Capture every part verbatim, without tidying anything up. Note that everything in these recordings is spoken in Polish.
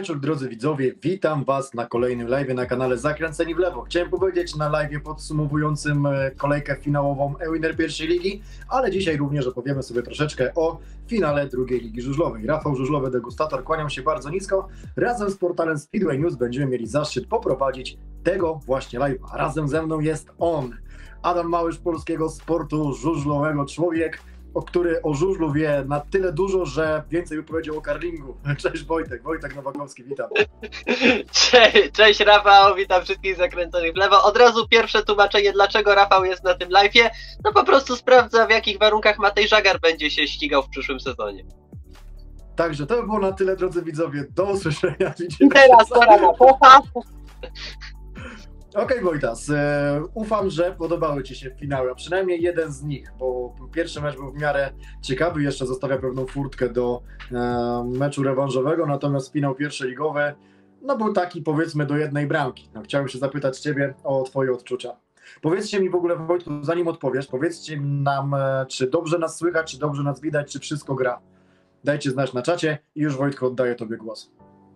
wieczór, drodzy widzowie. Witam Was na kolejnym live na kanale Zakręceni w Lewo. Chciałem powiedzieć na live podsumowującym kolejkę finałową e-winner pierwszej ligi, ale dzisiaj również opowiemy sobie troszeczkę o finale drugiej ligi żużlowej. Rafał Żużlowy, degustator, kłaniam się bardzo nisko. Razem z portalem Speedway News będziemy mieli zaszczyt poprowadzić tego właśnie live. A razem ze mną jest on, Adam Małysz polskiego sportu żużlowego, człowiek, o który o żużlu wie na tyle dużo, że więcej by powiedział o karlingu. Cześć Wojtek, Wojtek Nowakowski, witam. Cześć, cześć Rafał, witam wszystkich zakręconych w lewo. Od razu pierwsze tłumaczenie, dlaczego Rafał jest na tym live'ie. No po prostu sprawdza, w jakich warunkach Matej Żagar będzie się ścigał w przyszłym sezonie. Także to by było na tyle, drodzy widzowie. Do usłyszenia. I teraz pora na pocha. Okej, okay, Wojtas, e, ufam, że podobały Ci się finały, a przynajmniej jeden z nich, bo pierwszy mecz był w miarę ciekawy, jeszcze zostawia pewną furtkę do e, meczu rewanżowego, natomiast finał pierwszoligowy, no był taki, powiedzmy, do jednej bramki. No, chciałem się zapytać Ciebie o Twoje odczucia. Powiedzcie mi w ogóle, Wojtku, zanim odpowiesz, powiedzcie nam, e, czy dobrze nas słychać, czy dobrze nas widać, czy wszystko gra. Dajcie znać na czacie i już, Wojtku, oddaję Tobie głos.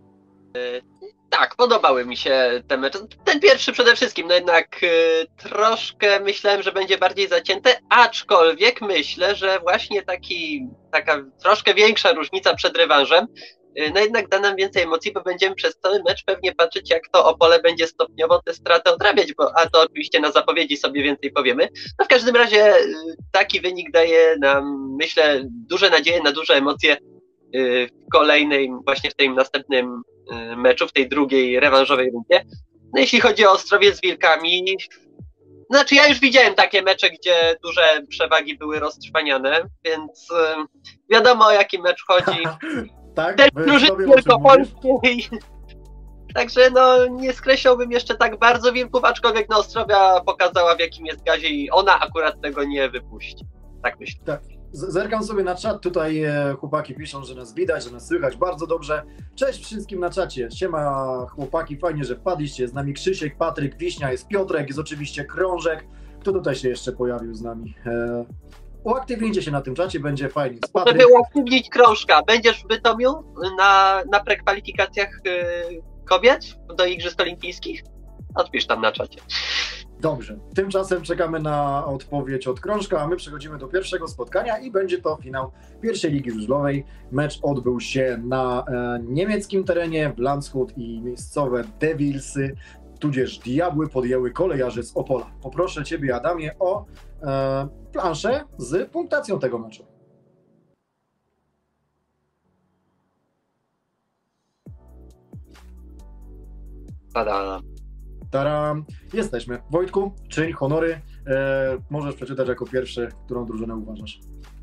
Tak, podobały mi się te mecze. Ten pierwszy przede wszystkim, no jednak y, troszkę myślałem, że będzie bardziej zacięte, aczkolwiek myślę, że właśnie taki, taka troszkę większa różnica przed rewanżem, y, no jednak da nam więcej emocji, bo będziemy przez cały mecz pewnie patrzeć, jak to Opole będzie stopniowo te straty odrabiać, bo, a to oczywiście na zapowiedzi sobie więcej powiemy. No w każdym razie y, taki wynik daje nam, myślę, duże nadzieje na duże emocje y, w kolejnej, właśnie w tym następnym meczu, w tej drugiej rewanżowej rundzie. No jeśli chodzi o Ostrowiec z Wilkami, znaczy ja już widziałem takie mecze, gdzie duże przewagi były roztrwaniane, więc wiadomo, o jaki mecz chodzi. Tak? Też drużyny wielkopolskiej. Także no nie skreślałbym jeszcze tak bardzo Wilków, aczkolwiek no Ostrowia pokazała, w jakim jest gazie i ona akurat tego nie wypuści. Tak myślę. Tak. Zerkam sobie na czat, tutaj chłopaki piszą, że nas widać, że nas słychać bardzo dobrze. Cześć wszystkim na czacie, siema chłopaki, fajnie, że wpadliście. Z nami Krzysiek, Patryk, Wiśnia, jest Piotrek, jest oczywiście Krążek. Kto tutaj się jeszcze pojawił z nami? E, uaktywnijcie się na tym czacie, będzie fajnie. Patryk... Żeby uaktywnić Krążka, będziesz w Bytomiu na, na prekwalifikacjach yy, kobiet do Igrzysk Olimpijskich? Odpisz tam na czacie. Dobrze, tymczasem czekamy na odpowiedź od Krążka, a my przechodzimy do pierwszego spotkania i będzie to finał pierwszej ligi żużlowej. Mecz odbył się na e, niemieckim terenie w Landshut i miejscowe Devilsy, tudzież Diabły podjęły kolejarzy z Opola. Poproszę Ciebie, Adamie, o e, planszę z punktacją tego meczu. Pada. Taram, jesteśmy. Wojtku, czyń honory. E, możesz przeczytać jako pierwszy, którą drużynę uważasz.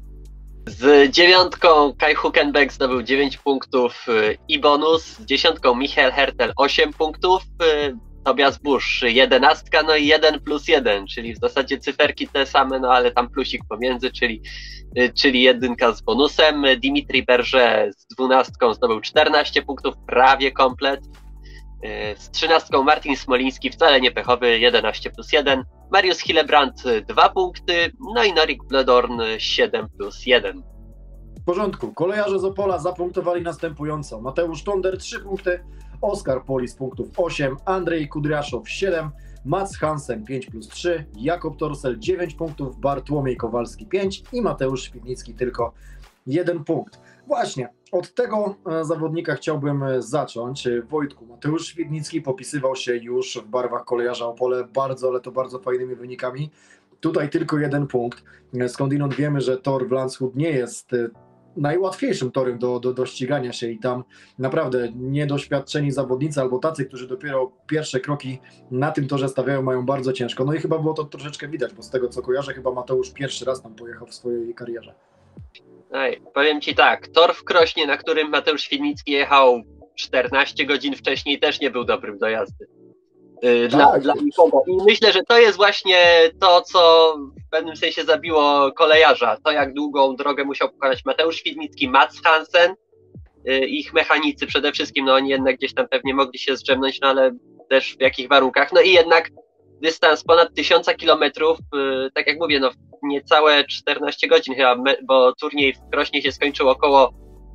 Z dziewiątką Kai Huckenbeck zdobył dziewięć punktów i bonus. Z dziesiątką Michael Hertel osiem punktów. Tobias Busch jedenastka, no i jeden plus jeden, czyli w zasadzie cyferki te same, no ale tam plusik pomiędzy, czyli, czyli jedynka z bonusem. Dimitri Berger z dwunastką zdobył czternaście punktów, prawie komplet. Z trzynastką Martin Smoliński, wcale nie pechowy, jedenaście plus jeden. Mariusz Hillebrand dwa punkty, no i Norik Bledorn siedem plus jeden. W porządku, kolejarze z Opola zapunktowali następująco. Mateusz Tonder trzy punkty, Oskar Polis punktów osiem, Andrzej Kudriaszow siedem, Mats Hansen pięć plus trzy, Jakob Torsel dziewięć punktów, Bartłomiej Kowalski pięć i Mateusz Świdnicki tylko jeden punkt. Właśnie, od tego zawodnika chciałbym zacząć. Wojtku, Mateusz Świdnicki popisywał się już w barwach kolejarza Opole bardzo, ale to bardzo fajnymi wynikami. Tutaj tylko jeden punkt. Skądinąd wiemy, że tor w Landshut nie jest najłatwiejszym torem do, do, do ścigania się i tam naprawdę niedoświadczeni zawodnicy albo tacy, którzy dopiero pierwsze kroki na tym torze stawiają, mają bardzo ciężko. No i chyba było to troszeczkę widać, bo z tego co kojarzę, chyba Mateusz pierwszy raz tam pojechał w swojej karierze. Ej, powiem Ci tak, tor w Krośnie, na którym Mateusz Świdnicki jechał czternaście godzin wcześniej, też nie był dobrym do jazdy. Yy, dla, tak. dla nikogo. I myślę, że to jest właśnie to, co w pewnym sensie zabiło kolejarza. To, jak długą drogę musiał pokonać Mateusz Świdnicki, Mats Hansen, yy, ich mechanicy przede wszystkim, no oni jednak gdzieś tam pewnie mogli się zdrzemnąć, no ale też w jakich warunkach. No i jednak dystans ponad tysiąca kilometrów, yy, tak jak mówię, no niecałe czternaście godzin chyba, bo turniej w Krośnie się skończył około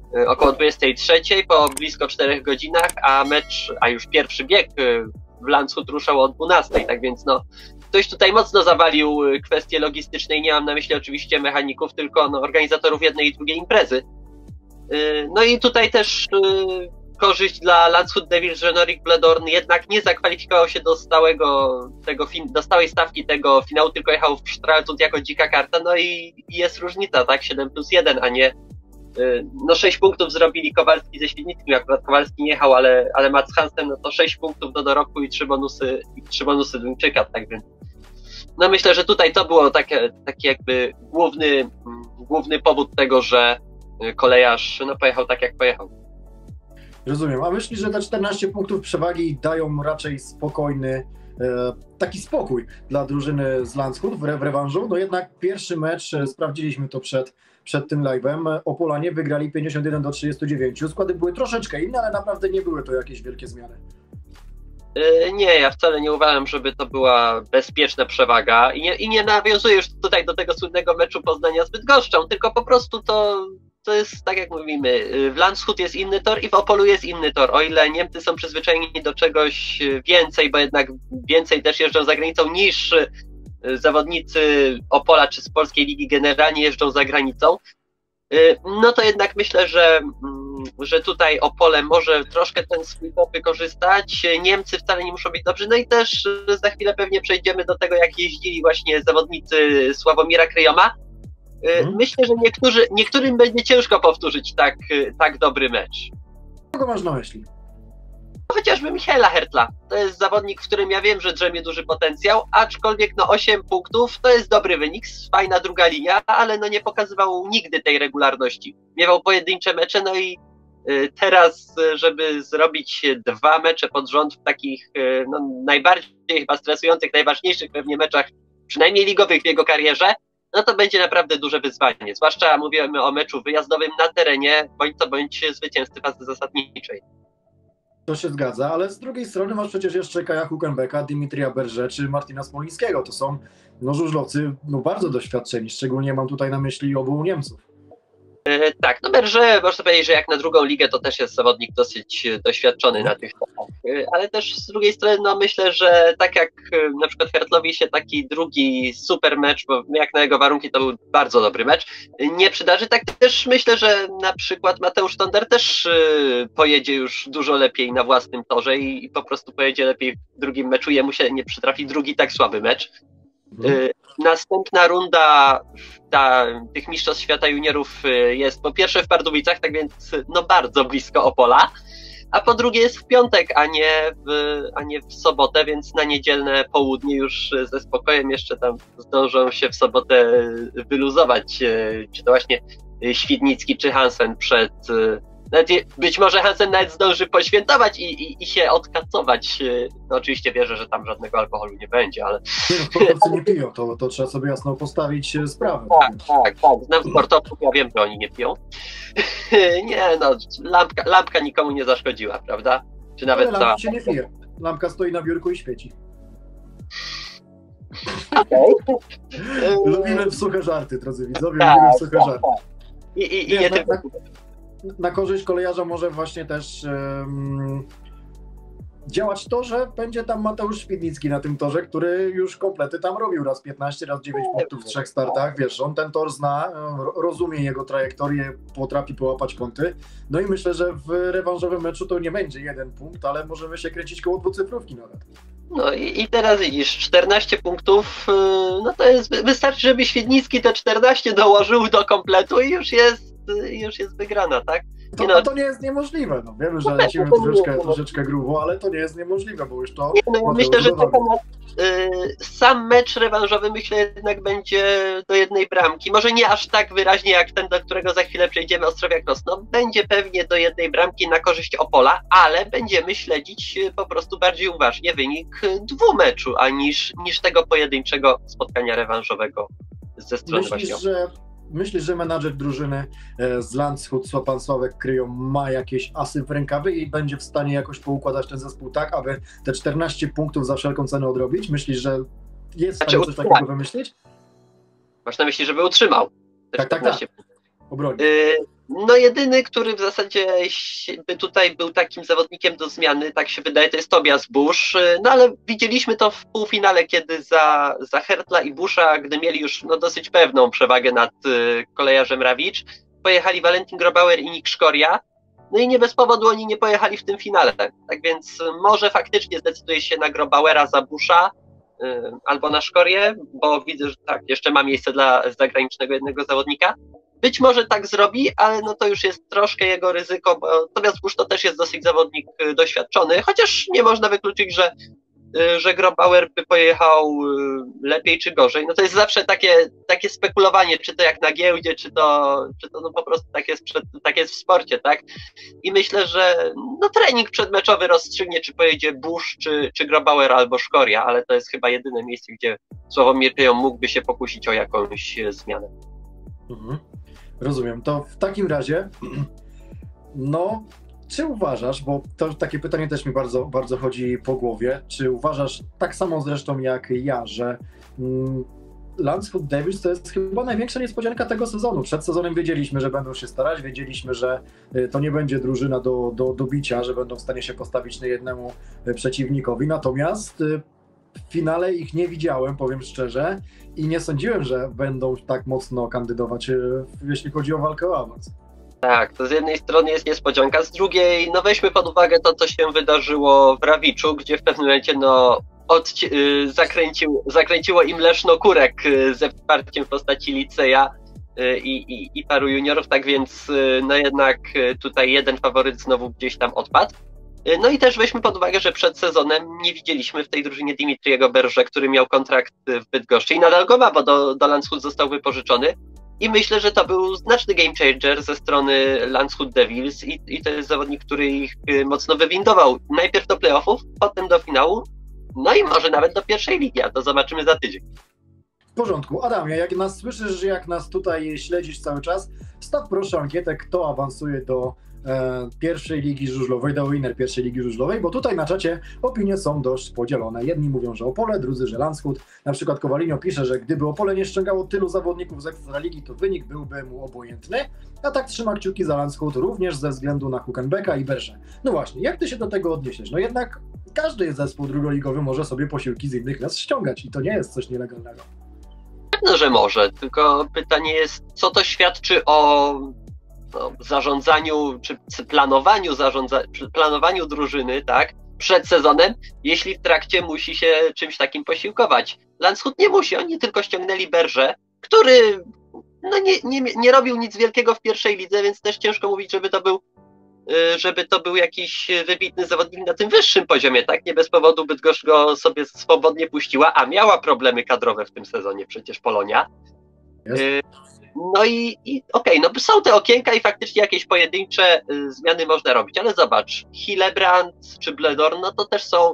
około dwudziestej trzeciej, po blisko czterech godzinach, a mecz, a już pierwszy bieg w Landshut ruszał o dwunastej, tak więc no, ktoś tutaj mocno zawalił kwestie logistyczne i nie mam na myśli oczywiście mechaników, tylko no, organizatorów jednej i drugiej imprezy. No i tutaj też korzyść dla Landshut Devils, że Norik Bledorn jednak nie zakwalifikował się do stałego, tego, do stałej stawki tego finału, tylko jechał w Stralsund jako dzika karta, no i jest różnica, tak, siedem plus jeden, a nie no sześć punktów zrobili Kowalski ze Świdnickim, akurat Kowalski nie jechał, ale, ale Mats Hansen, no to sześć punktów do doroku i trzy bonusy, i trzy bonusy Duńczyka, tak więc no myślę, że tutaj to było takie, taki jakby główny, główny powód tego, że kolejarz no pojechał tak jak pojechał. Rozumiem, a myślisz, że te czternaście punktów przewagi dają raczej spokojny, e, taki spokój dla drużyny z Landshut w, re, w rewanżu? No jednak pierwszy mecz, e, sprawdziliśmy to przed, przed tym live'em, Opolanie wygrali pięćdziesiąt jeden do trzydziestu dziewięciu, składy były troszeczkę inne, ale naprawdę nie były to jakieś wielkie zmiany. Nie, ja wcale nie uważam, żeby to była bezpieczna przewaga i nie, i nie nawiązuję już tutaj do tego słynnego meczu Poznania z Bydgoszczą, tylko po prostu to, to jest tak jak mówimy, w Landshut jest inny tor i w Opolu jest inny tor, o ile Niemcy są przyzwyczajeni do czegoś więcej, bo jednak więcej też jeżdżą za granicą niż zawodnicy Opola czy z polskiej ligi generalnie jeżdżą za granicą, no to jednak myślę, że że tutaj Opole może troszkę ten swój top wykorzystać. Niemcy wcale nie muszą być dobrzy. No i też za chwilę pewnie przejdziemy do tego, jak jeździli właśnie zawodnicy Sławomira Kryjoma. Hmm. Myślę, że niektórzy, niektórym będzie ciężko powtórzyć tak, tak dobry mecz. Kogo masz na myśli? Chociażby Michaela Hertla. To jest zawodnik, w którym ja wiem, że drzemie duży potencjał, aczkolwiek no osiem punktów to jest dobry wynik, fajna druga linia, ale no nie pokazywał nigdy tej regularności. Miewał pojedyncze mecze, no i teraz, żeby zrobić dwa mecze pod rząd w takich no, najbardziej chyba stresujących, najważniejszych pewnie meczach, przynajmniej ligowych w jego karierze, no to będzie naprawdę duże wyzwanie. Zwłaszcza mówimy o meczu wyjazdowym na terenie, bądź co bądź zwycięzcy fazy zasadniczej. To się zgadza, ale z drugiej strony masz przecież jeszcze Kaja Hukenbecka, Dimitrija Berże czy Martina Smolińskiego. To są no, żużlowcy no, bardzo doświadczeni, szczególnie mam tutaj na myśli obu Niemców. E, tak, no Berże, można powiedzieć, że jak na drugą ligę to też jest zawodnik dosyć doświadczony na tych torach, e, ale też z drugiej strony no myślę, że tak jak e, na przykład Hertlowi się taki drugi super mecz, bo jak na jego warunki to był bardzo dobry mecz, e, nie przydarzy, tak też myślę, że na przykład Mateusz Tonder też e, pojedzie już dużo lepiej na własnym torze i, i po prostu pojedzie lepiej w drugim meczu, jemu się nie przytrafi drugi tak słaby mecz. Hmm. Następna runda ta, tych mistrzostw świata juniorów jest po pierwsze w Pardubicach, tak więc no bardzo blisko Opola, a po drugie jest w piątek, a nie w, a nie w sobotę, więc na niedzielne południe już ze spokojem jeszcze tam zdążą się w sobotę wyluzować, czy to właśnie Świdnicki czy Hansen przed... Nawet być może Hansen nawet zdąży poświętować i, i, i się odkacować. No oczywiście wierzę, że tam żadnego alkoholu nie będzie, ale... Nie, no, sportowcy nie piją, to, to trzeba sobie jasno postawić sprawę. Tak, tak, tak. Znam sportowców, ja wiem, że oni nie piją. Nie no, lampka, lampka nikomu nie zaszkodziła, prawda? Czy nawet ale lampka się nie pije. Lampka stoi na biurku i świeci. Okej. Lubimy suche żarty, drodzy widzowie, tak, lubimy suche tak, żarty. Tak. I, i, i nie na, tylko... na, na korzyść kolejarza może właśnie też um, działać to, że będzie tam Mateusz Świdnicki na tym torze, który już komplety tam robił, raz piętnaście, raz dziewięć punktów w trzech startach, wiesz, on ten tor zna, rozumie jego trajektorię, potrafi połapać kąty, no i myślę, że w rewanżowym meczu to nie będzie jeden punkt, ale możemy się kręcić koło dwucyfrówki nawet. No i, i teraz widzisz, czternaście punktów, no to jest, wystarczy, żeby Świdnicki te czternaście dołożył do kompletu i już jest, już jest wygrana, tak? To, no, to nie jest niemożliwe, no wiemy, że lecimy troszeczkę, troszeczkę grubo, ale to nie jest niemożliwe, bo już to... Nie, no, myślę, że taka, y, sam mecz rewanżowy myślę jednak będzie do jednej bramki, może nie aż tak wyraźnie jak ten, do którego za chwilę przejdziemy, Ostrowiak-Rosno, będzie pewnie do jednej bramki na korzyść Opola, ale będziemy śledzić po prostu bardziej uważnie wynik dwumeczu, a niż, niż tego pojedynczego spotkania rewanżowego ze strony Myślisz, właśnie. że Myślisz, że menadżer drużyny z Landshut, pan Sławek Kryjo, ma jakieś asy w rękawie i będzie w stanie jakoś poukładać ten zespół tak, aby te czternaście punktów za wszelką cenę odrobić? Myślisz, że jest w stanie znaczy, coś takiego tak. wymyślić? Masz na myśli, żeby utrzymał te tak, tak, tak. Obronić. Yy, No jedyny, który w zasadzie by tutaj był takim zawodnikiem do zmiany, tak się wydaje, to jest Tobias Busch, no ale widzieliśmy to w półfinale, kiedy za, za Hertla i Buscha, gdy mieli już no, dosyć pewną przewagę nad y, kolejarzem Rawicz, pojechali Valentin Grobauer i Nick Szkoria, no i nie bez powodu oni nie pojechali w tym finale, tak więc może faktycznie zdecyduje się na Grobauera za Buscha, y, albo na Szkorię, bo widzę, że tak, jeszcze ma miejsce dla zagranicznego jednego zawodnika. Być może tak zrobi, ale no to już jest troszkę jego ryzyko, bo Tobias Busch to też jest dosyć zawodnik doświadczony, chociaż nie można wykluczyć, że, że Grobauer by pojechał lepiej czy gorzej. No to jest zawsze takie, takie spekulowanie, czy to jak na giełdzie, czy to, czy to no po prostu tak jest, przed, tak jest w sporcie, tak? I myślę, że no trening przedmeczowy rozstrzygnie, czy pojedzie Busch, czy, czy Grobauer albo Szkoria, ale to jest chyba jedyne miejsce, gdzie Sławomir Kryjon mógłby się pokusić o jakąś zmianę. Mhm. Rozumiem. To w takim razie, no, czy uważasz, bo to takie pytanie też mi bardzo, bardzo chodzi po głowie, czy uważasz, tak samo zresztą jak ja, że mm, Landshut Devils to jest chyba największa niespodzianka tego sezonu. Przed sezonem wiedzieliśmy, że będą się starać, wiedzieliśmy, że to nie będzie drużyna do, do, do bicia, że będą w stanie się postawić na jednemu przeciwnikowi, natomiast w finale ich nie widziałem, powiem szczerze, i nie sądziłem, że będą tak mocno kandydować, jeśli chodzi o walkę o awans. Tak, to z jednej strony jest niespodzianka, z drugiej, no weźmy pod uwagę to, co się wydarzyło w Rawiczu, gdzie w pewnym momencie, no, odci- yy, zakręcił, zakręciło im Leszno Kurek yy, ze wsparciem w postaci Liceja yy, i, i paru juniorów, tak więc, yy, no jednak yy, tutaj jeden faworyt znowu gdzieś tam odpadł. No i też weźmy pod uwagę, że przed sezonem nie widzieliśmy w tej drużynie Dimitriego Berże, który miał kontrakt w Bydgoszczy i nadal go ma, bo do, do Landshut został wypożyczony. I myślę, że to był znaczny game changer ze strony Landshut Devils i, i to jest zawodnik, który ich mocno wywindował. Najpierw do playoffów, potem do finału, no i może nawet do pierwszej ligi, a to zobaczymy za tydzień. W porządku. Adamie, jak nas słyszysz, jak nas tutaj śledzisz cały czas, wstaw proszę ankietę, kto awansuje do e, pierwszej ligi żużlowej, do winner pierwszej ligi żużlowej, bo tutaj na czacie opinie są dość podzielone. Jedni mówią, że Opole, drudzy, że Landshut. Na przykład Kowalinio pisze, że gdyby Opole nie ściągało tylu zawodników z Ekstraligi, to wynik byłby mu obojętny, a tak trzyma kciuki za Landshut również ze względu na Huckenbecka i Berże. No właśnie, jak ty się do tego odniesiesz? No jednak każdy zespół drugoligowy może sobie posiłki z innych miast ściągać i to nie jest coś nielegalnego. Pewno, że może, tylko pytanie jest, co to świadczy o no, zarządzaniu, czy planowaniu, zarządza, planowaniu drużyny, tak, przed sezonem, jeśli w trakcie musi się czymś takim posiłkować. Landshut nie musi, oni tylko ściągnęli Berże, który no, nie, nie, nie robił nic wielkiego w pierwszej lidze, więc też ciężko mówić, żeby to był żeby to był jakiś wybitny zawodnik na tym wyższym poziomie, tak? Nie bez powodu Bydgoszcz go sobie swobodnie puściła, a miała problemy kadrowe w tym sezonie przecież Polonia. Jest. No i, i okej, okay, no są te okienka i faktycznie jakieś pojedyncze zmiany można robić, ale zobacz, Hillebrand czy Bledorn, no to też są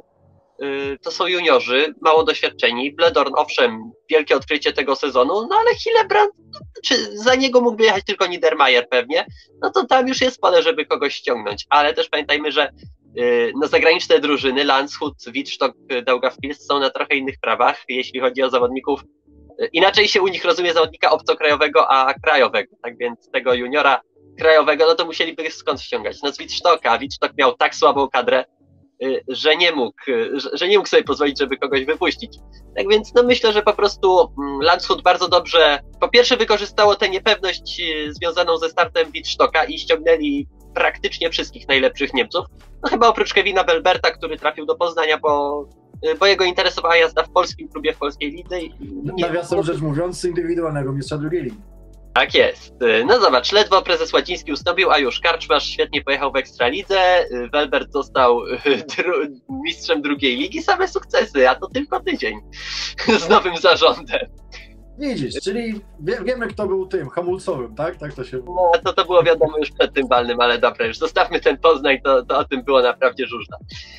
to są juniorzy, mało doświadczeni. Bledorn, owszem, wielkie odkrycie tego sezonu, no ale Hillebrand, czy za niego mógłby jechać tylko Niedermayer pewnie, no to tam już jest pole, żeby kogoś ściągnąć. Ale też pamiętajmy, że yy, no, zagraniczne drużyny, Landshut, Wittstock, Daugavpils są na trochę innych prawach, jeśli chodzi o zawodników. Yy, inaczej się u nich rozumie zawodnika obcokrajowego, a krajowego. Tak więc tego juniora krajowego, no to musieliby skąd ściągać? No z Wittstocka. Wittstock miał tak słabą kadrę, że nie mógł, że nie mógł sobie pozwolić, żeby kogoś wypuścić. Tak więc no myślę, że po prostu Landshut bardzo dobrze, po pierwsze wykorzystało tę niepewność związaną ze startem Wittstocka i ściągnęli praktycznie wszystkich najlepszych Niemców. No chyba oprócz Kevina Belberta, który trafił do Poznania, bo, bo jego interesowała jazda w polskim klubie, w polskiej lidze. Nawiasem rzecz mówiąc, indywidualnego mistrza drugiej ligi. Tak jest. No zobacz, ledwo prezes Łaciński ustąpił, a już Karczmarz świetnie pojechał w Ekstralidze, Welbert został dru- mistrzem drugiej ligi, same sukcesy, a to tylko tydzień z nowym zarządem. Widzisz, czyli wie, wiemy, kto był tym hamulcowym, tak? Tak to się... No to, to było wiadomo już przed tym balnym, ale dobra, już zostawmy ten Poznań, to, to o tym było naprawdę żużla.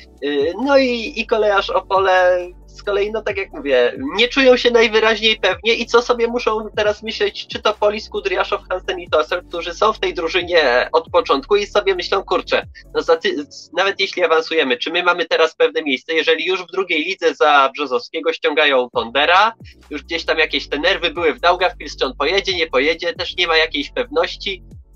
No i, i kolejarz Opole z kolei, no tak jak mówię, nie czują się najwyraźniej pewnie i co sobie muszą teraz myśleć, czy to Polis, Kudryaszow, Hansen i Tossel, którzy są w tej drużynie od początku i sobie myślą, kurczę, no za ty, nawet jeśli awansujemy, czy my mamy teraz pewne miejsce, jeżeli już w drugiej lidze za Brzozowskiego ściągają Tondera, już gdzieś tam jakieś te nerwy były w Daugavpils, czy on pojedzie, nie pojedzie, też nie ma jakiejś pewności,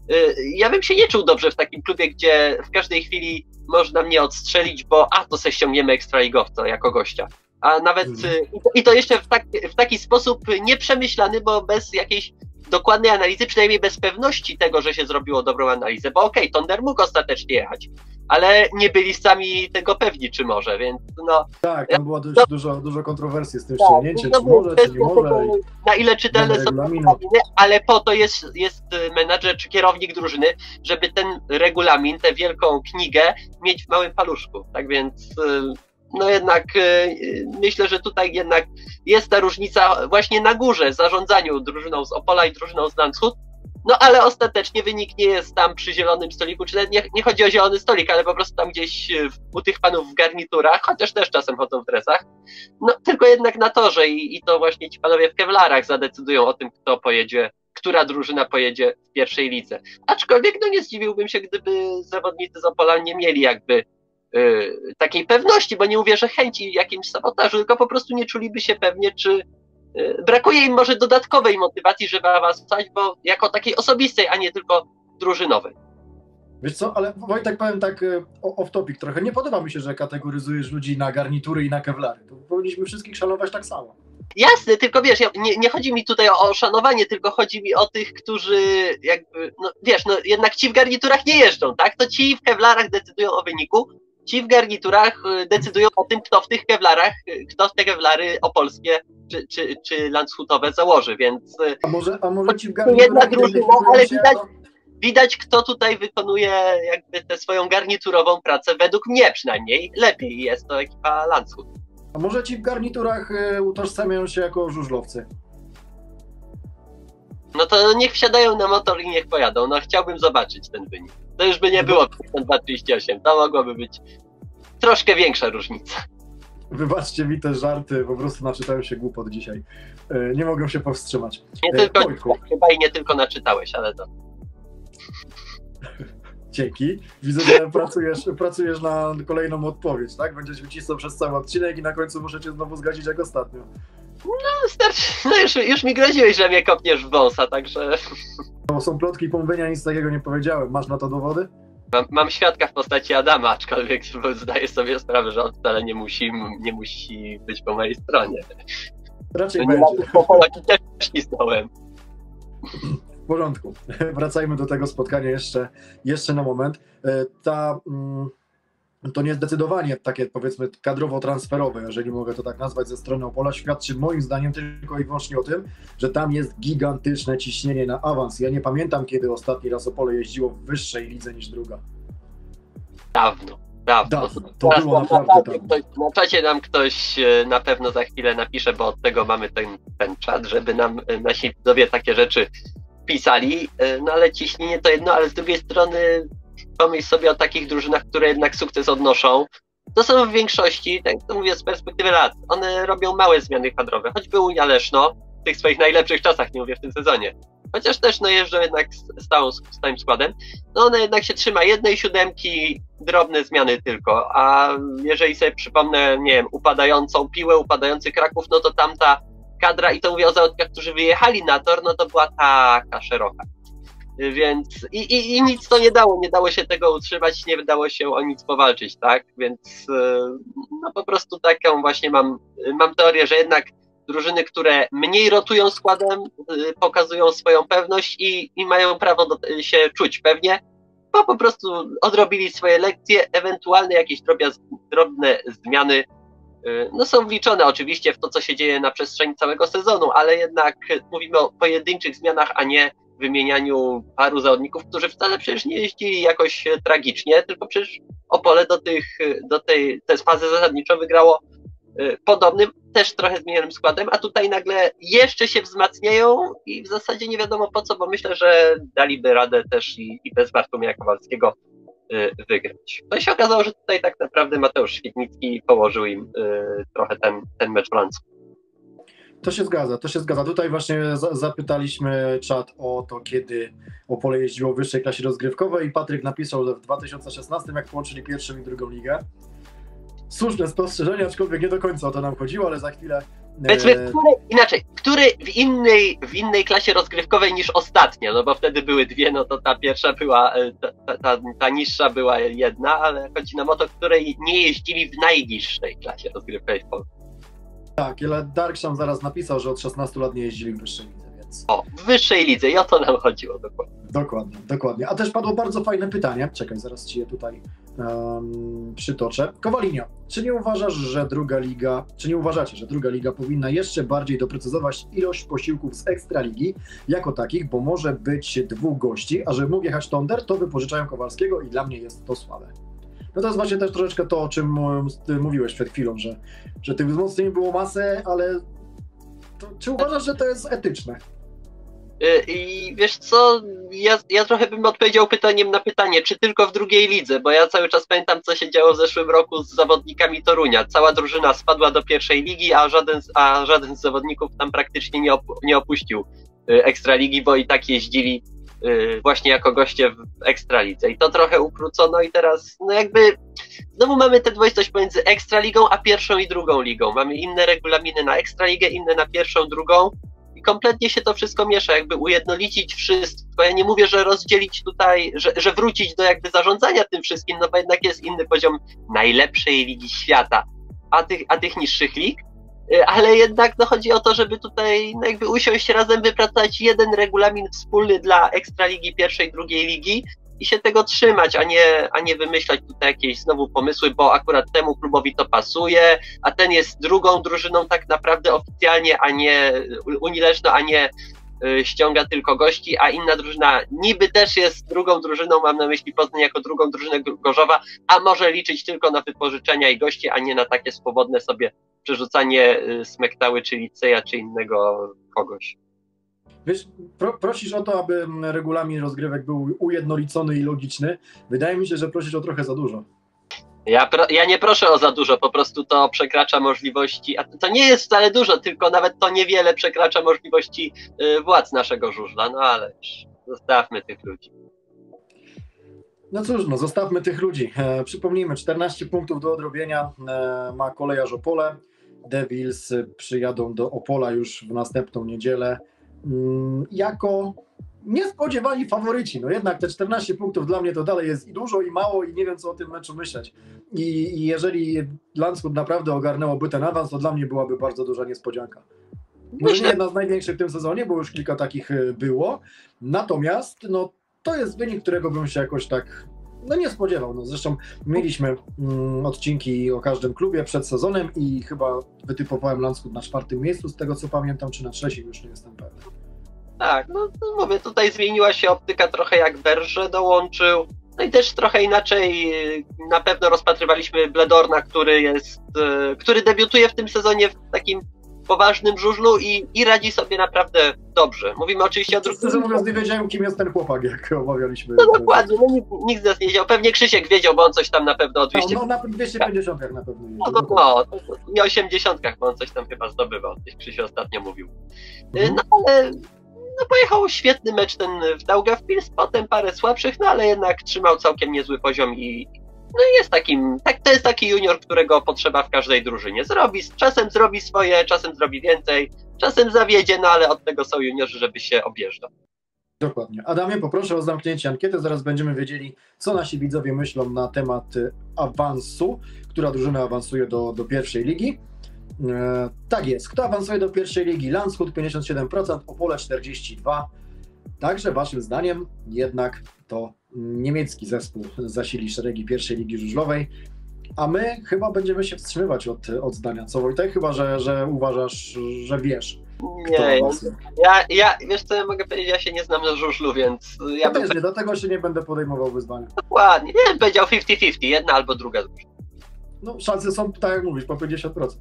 ja bym się nie czuł dobrze w takim klubie, gdzie w każdej chwili można mnie odstrzelić, bo a, to se ściągniemy ekstraligowca jako gościa. A nawet, i to jeszcze w, tak, w taki sposób nieprzemyślany, bo bez jakiejś dokładnej analizy, przynajmniej bez pewności tego, że się zrobiło dobrą analizę, bo okej, okay, Tonder mógł ostatecznie jechać, ale nie byli sami tego pewni, czy może, więc no... Tak, tam było dość no, dużo, dużo kontrowersji z tym tak, ściągnięciem, no, czy może, czy nie może. Tego, na ile czytelne są regulaminy, ale po to jest, jest menadżer czy kierownik drużyny, żeby ten regulamin, tę wielką knigę mieć w małym paluszku, tak więc... No jednak myślę, że tutaj jednak jest ta różnica właśnie na górze, zarządzaniu drużyną z Opola i drużyną z Landshut, no ale ostatecznie wynik nie jest tam przy zielonym stoliku, czy nie, nie chodzi o zielony stolik, ale po prostu tam gdzieś u tych panów w garniturach, chociaż też czasem chodzą w dresach, no tylko jednak na torze i, i to właśnie ci panowie w kewlarach zadecydują o tym, kto pojedzie, która drużyna pojedzie w pierwszej lidze. Aczkolwiek no nie zdziwiłbym się, gdyby zawodnicy z Opola nie mieli jakby Yy, takiej pewności, bo nie mówię, że chęci jakimś sabotażu, tylko po prostu nie czuliby się pewnie, czy yy, brakuje im może dodatkowej motywacji, żeby awansować, bo jako takiej osobistej, a nie tylko drużynowej. Wiesz co, ale Wojtek, powiem tak off topic trochę, nie podoba mi się, że kategoryzujesz ludzi na garnitury i na kewlary. To powinniśmy wszystkich szanować tak samo. Jasne, tylko wiesz, nie, nie chodzi mi tutaj o, o szanowanie, tylko chodzi mi o tych, którzy jakby, no wiesz, no jednak ci w garniturach nie jeżdżą, tak? To ci w kewlarach decydują o wyniku, ci w garniturach decydują o tym, kto w tych kewlarach, kto w te kewlary opolskie czy, czy, czy landshutowe założy, więc... A może, a może ci w garniturach... Drużyna, ale widać, widać, kto tutaj wykonuje jakby tę swoją garniturową pracę, według mnie przynajmniej, lepiej jest to ekipa Landshut. A może ci w garniturach utożsamiają się jako żużlowcy? No to niech wsiadają na motor i niech pojadą. No chciałbym zobaczyć ten wynik. To już by nie było dwa trzydzieści osiem. To mogłoby być troszkę większa różnica. Wybaczcie mi te żarty, po prostu naczytałem się głupot dzisiaj. Nie mogę się powstrzymać. Nie tylko, chyba i nie tylko naczytałeś, ale to... Dzięki. Widzę, że pracujesz, pracujesz na kolejną odpowiedź, tak? Będziesz wycisnął przez cały odcinek i na końcu muszę cię znowu zgadzić jak ostatnio. No starczy, no już, już mi groziłeś, że mnie kopniesz w wąsa, także... To są plotki i pomówienia, nic takiego nie powiedziałem. Masz na to dowody? Mam, mam świadka w postaci Adama, aczkolwiek zdaję sobie sprawę, że on wcale nie musi, nie musi być po mojej stronie. Raczej nie będzie. Po Polaki też ścisnąłem. W porządku. Wracajmy do tego spotkania jeszcze, jeszcze na moment. Ta, to niezdecydowanie takie, powiedzmy, kadrowo-transferowe, jeżeli mogę to tak nazwać, ze strony Opola świadczy moim zdaniem tylko i wyłącznie o tym, że tam jest gigantyczne ciśnienie na awans. Ja nie pamiętam, kiedy ostatni raz Opole jeździło w wyższej lidze niż druga. Dawno. Dawno. Dawno. To Teraz było naprawdę na, dawno. Ktoś, na czacie nam ktoś na pewno za chwilę napisze, bo od tego mamy ten, ten czat, żeby nam nasi widzowie takie rzeczy pisali, no ale ciśnienie to jedno, ale z drugiej strony pomyśl sobie o takich drużynach, które jednak sukces odnoszą. To są w większości, tak to mówię z perspektywy lat, one robią małe zmiany kadrowe, choćby Unia Leszno w tych swoich najlepszych czasach, nie mówię w tym sezonie. Chociaż też no jeżdżą jednak stałą, stałym składem, no one jednak się trzyma jednej siódemki, drobne zmiany tylko, a jeżeli sobie przypomnę, nie wiem, upadającą Piłę, upadający Kraków, no to tamta kadra, i to mówię o zawodnikach, którzy wyjechali na tor, no to była taka szeroka. Więc i, i, i nic to nie dało, nie dało się tego utrzymać, nie dało się o nic powalczyć, tak? Więc no po prostu taką właśnie mam, mam teorię, że jednak drużyny, które mniej rotują składem, pokazują swoją pewność i, i mają prawo do, się czuć pewnie, bo po prostu odrobili swoje lekcje, ewentualne jakieś drobne zmiany no są wliczone oczywiście w to, co się dzieje na przestrzeni całego sezonu, ale jednak mówimy o pojedynczych zmianach, a nie wymienianiu paru zawodników, którzy wcale przecież nie jeździli jakoś tragicznie, tylko przecież Opole do, tych, do tej, tej fazy zasadniczo wygrało podobnym, też trochę zmienionym składem, a tutaj nagle jeszcze się wzmacniają i w zasadzie nie wiadomo po co, bo myślę, że daliby radę też i, i bez Bartłomieja Kowalskiego wygrać. To się okazało, że tutaj tak naprawdę Mateusz Świetnicki położył im y, trochę ten, ten mecz w lance. To się zgadza, to się zgadza. Tutaj właśnie za, zapytaliśmy czat o to, kiedy Opole jeździło w wyższej klasie rozgrywkowej i Patryk napisał, że w dwa tysiące szesnastym, jak połączyli pierwszą i drugą ligę. Słuszne spostrzeżenie, aczkolwiek nie do końca o to nam chodziło, ale za chwilę Powiedzmy, który, inaczej, który w innej, w innej klasie rozgrywkowej niż ostatnia, no bo wtedy były dwie, no to ta pierwsza była, ta, ta, ta niższa była jedna, ale chodzi nam o to, której nie jeździli w najniższej klasie rozgrywkowej w Polsce. Tak, ale Darksham zaraz napisał, że od szesnastu lat nie jeździli w wyższej lidze, więc... O, w wyższej lidze i o to nam chodziło dokładnie. Dokładnie, dokładnie. A też padło bardzo fajne pytanie, czekaj, zaraz ci je tutaj um, przytoczę. Kowalinio, czy nie uważasz, że druga liga, czy nie uważacie, że druga liga powinna jeszcze bardziej doprecyzować ilość posiłków z Ekstraligi jako takich, bo może być dwóch gości, a żeby mógł jechać Tonder, to wypożyczają Kowalskiego i dla mnie jest to słabe. No to jest właśnie też troszeczkę to, o czym ty mówiłeś przed chwilą, że, że tych wzmocnień było masę, ale to, czy uważasz, że to jest etyczne? I wiesz co, ja, ja trochę bym odpowiedział pytaniem na pytanie, czy tylko w drugiej lidze, bo ja cały czas pamiętam, co się działo w zeszłym roku z zawodnikami Torunia. Cała drużyna spadła do pierwszej ligi, a żaden, a żaden z zawodników tam praktycznie nie, opu- nie opuścił Ekstraligi, bo i tak jeździli właśnie jako goście w Ekstralidze. I to trochę ukrócono i teraz no jakby znowu mamy tę dwoistość pomiędzy Ekstraligą a pierwszą i drugą ligą. Mamy inne regulaminy na Ekstraligę, inne na pierwszą, drugą. I kompletnie się to wszystko miesza, jakby ujednolicić wszystko. Ja nie mówię, że rozdzielić tutaj, że, że wrócić do jakby zarządzania tym wszystkim, no bo jednak jest inny poziom najlepszej ligi świata, a tych, a tych niższych lig, ale jednak no chodzi o to, żeby tutaj no jakby usiąść razem, wypracować jeden regulamin wspólny dla Ekstraligi pierwszej, drugiej ligi i się tego trzymać, a nie, a nie wymyślać tutaj jakieś znowu pomysły, bo akurat temu klubowi to pasuje, a ten jest drugą drużyną tak naprawdę oficjalnie, a nie unileżno, a nie y, ściąga tylko gości, a inna drużyna niby też jest drugą drużyną, mam na myśli Poznań jako drugą drużynę Gorzowa, a może liczyć tylko na wypożyczenia i gości, a nie na takie swobodne sobie przerzucanie y, Smektały, czy Liceja, czy innego kogoś. Wiesz, pro, prosisz o to, aby regulamin rozgrywek był ujednolicony i logiczny. Wydaje mi się, że prosisz o trochę za dużo. Ja, pro, ja nie proszę o za dużo, po prostu to przekracza możliwości, a to nie jest wcale dużo, tylko nawet to niewiele przekracza możliwości y, władz naszego żużla, no ale zostawmy tych ludzi. No cóż, no zostawmy tych ludzi. E, przypomnijmy, czternaście punktów do odrobienia e, ma Kolejarz Opole. Devils przyjadą do Opola już w następną niedzielę mm, jako niespodziewani faworyci. No jednak te czternaście punktów dla mnie to dalej jest i dużo, i mało, i nie wiem, co o tym meczu myśleć. I, i jeżeli Landshut naprawdę ogarnęłoby ten awans, to dla mnie byłaby bardzo duża niespodzianka. Może nie jedna z największych w tym sezonie, bo już kilka takich było. Natomiast no, to jest wynik, którego bym się jakoś tak no, nie spodziewał. No, zresztą mieliśmy mm, odcinki o każdym klubie przed sezonem i chyba wytypowałem Landshut na czwartym miejscu, z tego co pamiętam, czy na trzecim, już nie jestem pewny. Tak, no, no mówię, tutaj zmieniła się optyka trochę, jak Berże dołączył. No i też trochę inaczej na pewno rozpatrywaliśmy Bledorna, który jest, który debiutuje w tym sezonie w takim poważnym żużlu i, i radzi sobie naprawdę dobrze. Mówimy oczywiście o drugim. Szczerze mówiąc, nie wiedziałem, kim jest ten chłopak, jak omawialiśmy. No dokładnie, no, nikt, nikt z nas nie wiedział. Pewnie Krzysiek wiedział, bo on coś tam na pewno o dwieście... No, no na dwieście pięćdziesiątkach na pewno. No, no, no, nie osiemdziesiątkach, bo on coś tam chyba zdobywał. Coś Krzysiu ostatnio mówił. Mhm. No ale no, pojechał świetny mecz ten w Daugavpils, potem parę słabszych, no ale jednak trzymał całkiem niezły poziom i no jest takim, tak, to jest taki junior, którego potrzeba w każdej drużynie. Zrobi, czasem zrobi swoje, czasem zrobi więcej, czasem zawiedzie, no ale od tego są juniorzy, żeby się objeżdżał. Dokładnie. Adamie, poproszę o zamknięcie ankiety, zaraz będziemy wiedzieli, co nasi widzowie myślą na temat awansu, która drużyna awansuje do, do pierwszej ligi. E, tak jest, kto awansuje do pierwszej ligi? Landshut pięćdziesiąt siedem procent, Opole czterdzieści dwa procent. Także waszym zdaniem jednak to niemiecki zespół zasili szeregi pierwszej ligi żużlowej, a my chyba będziemy się wstrzymywać od, od zdania. Co Wojtek? Chyba, że, że uważasz, że wiesz. Nie, ja, ja, wiesz co ja mogę powiedzieć, ja się nie znam na żużlu, więc ja, ja bym... też nie, dlatego się nie będę podejmował wyzwania. Dokładnie, nie bym powiedział pięćdziesiąt pięćdziesiąt, jedna albo druga drużyna. No szanse są, tak jak mówisz, po pięćdziesiąt procent.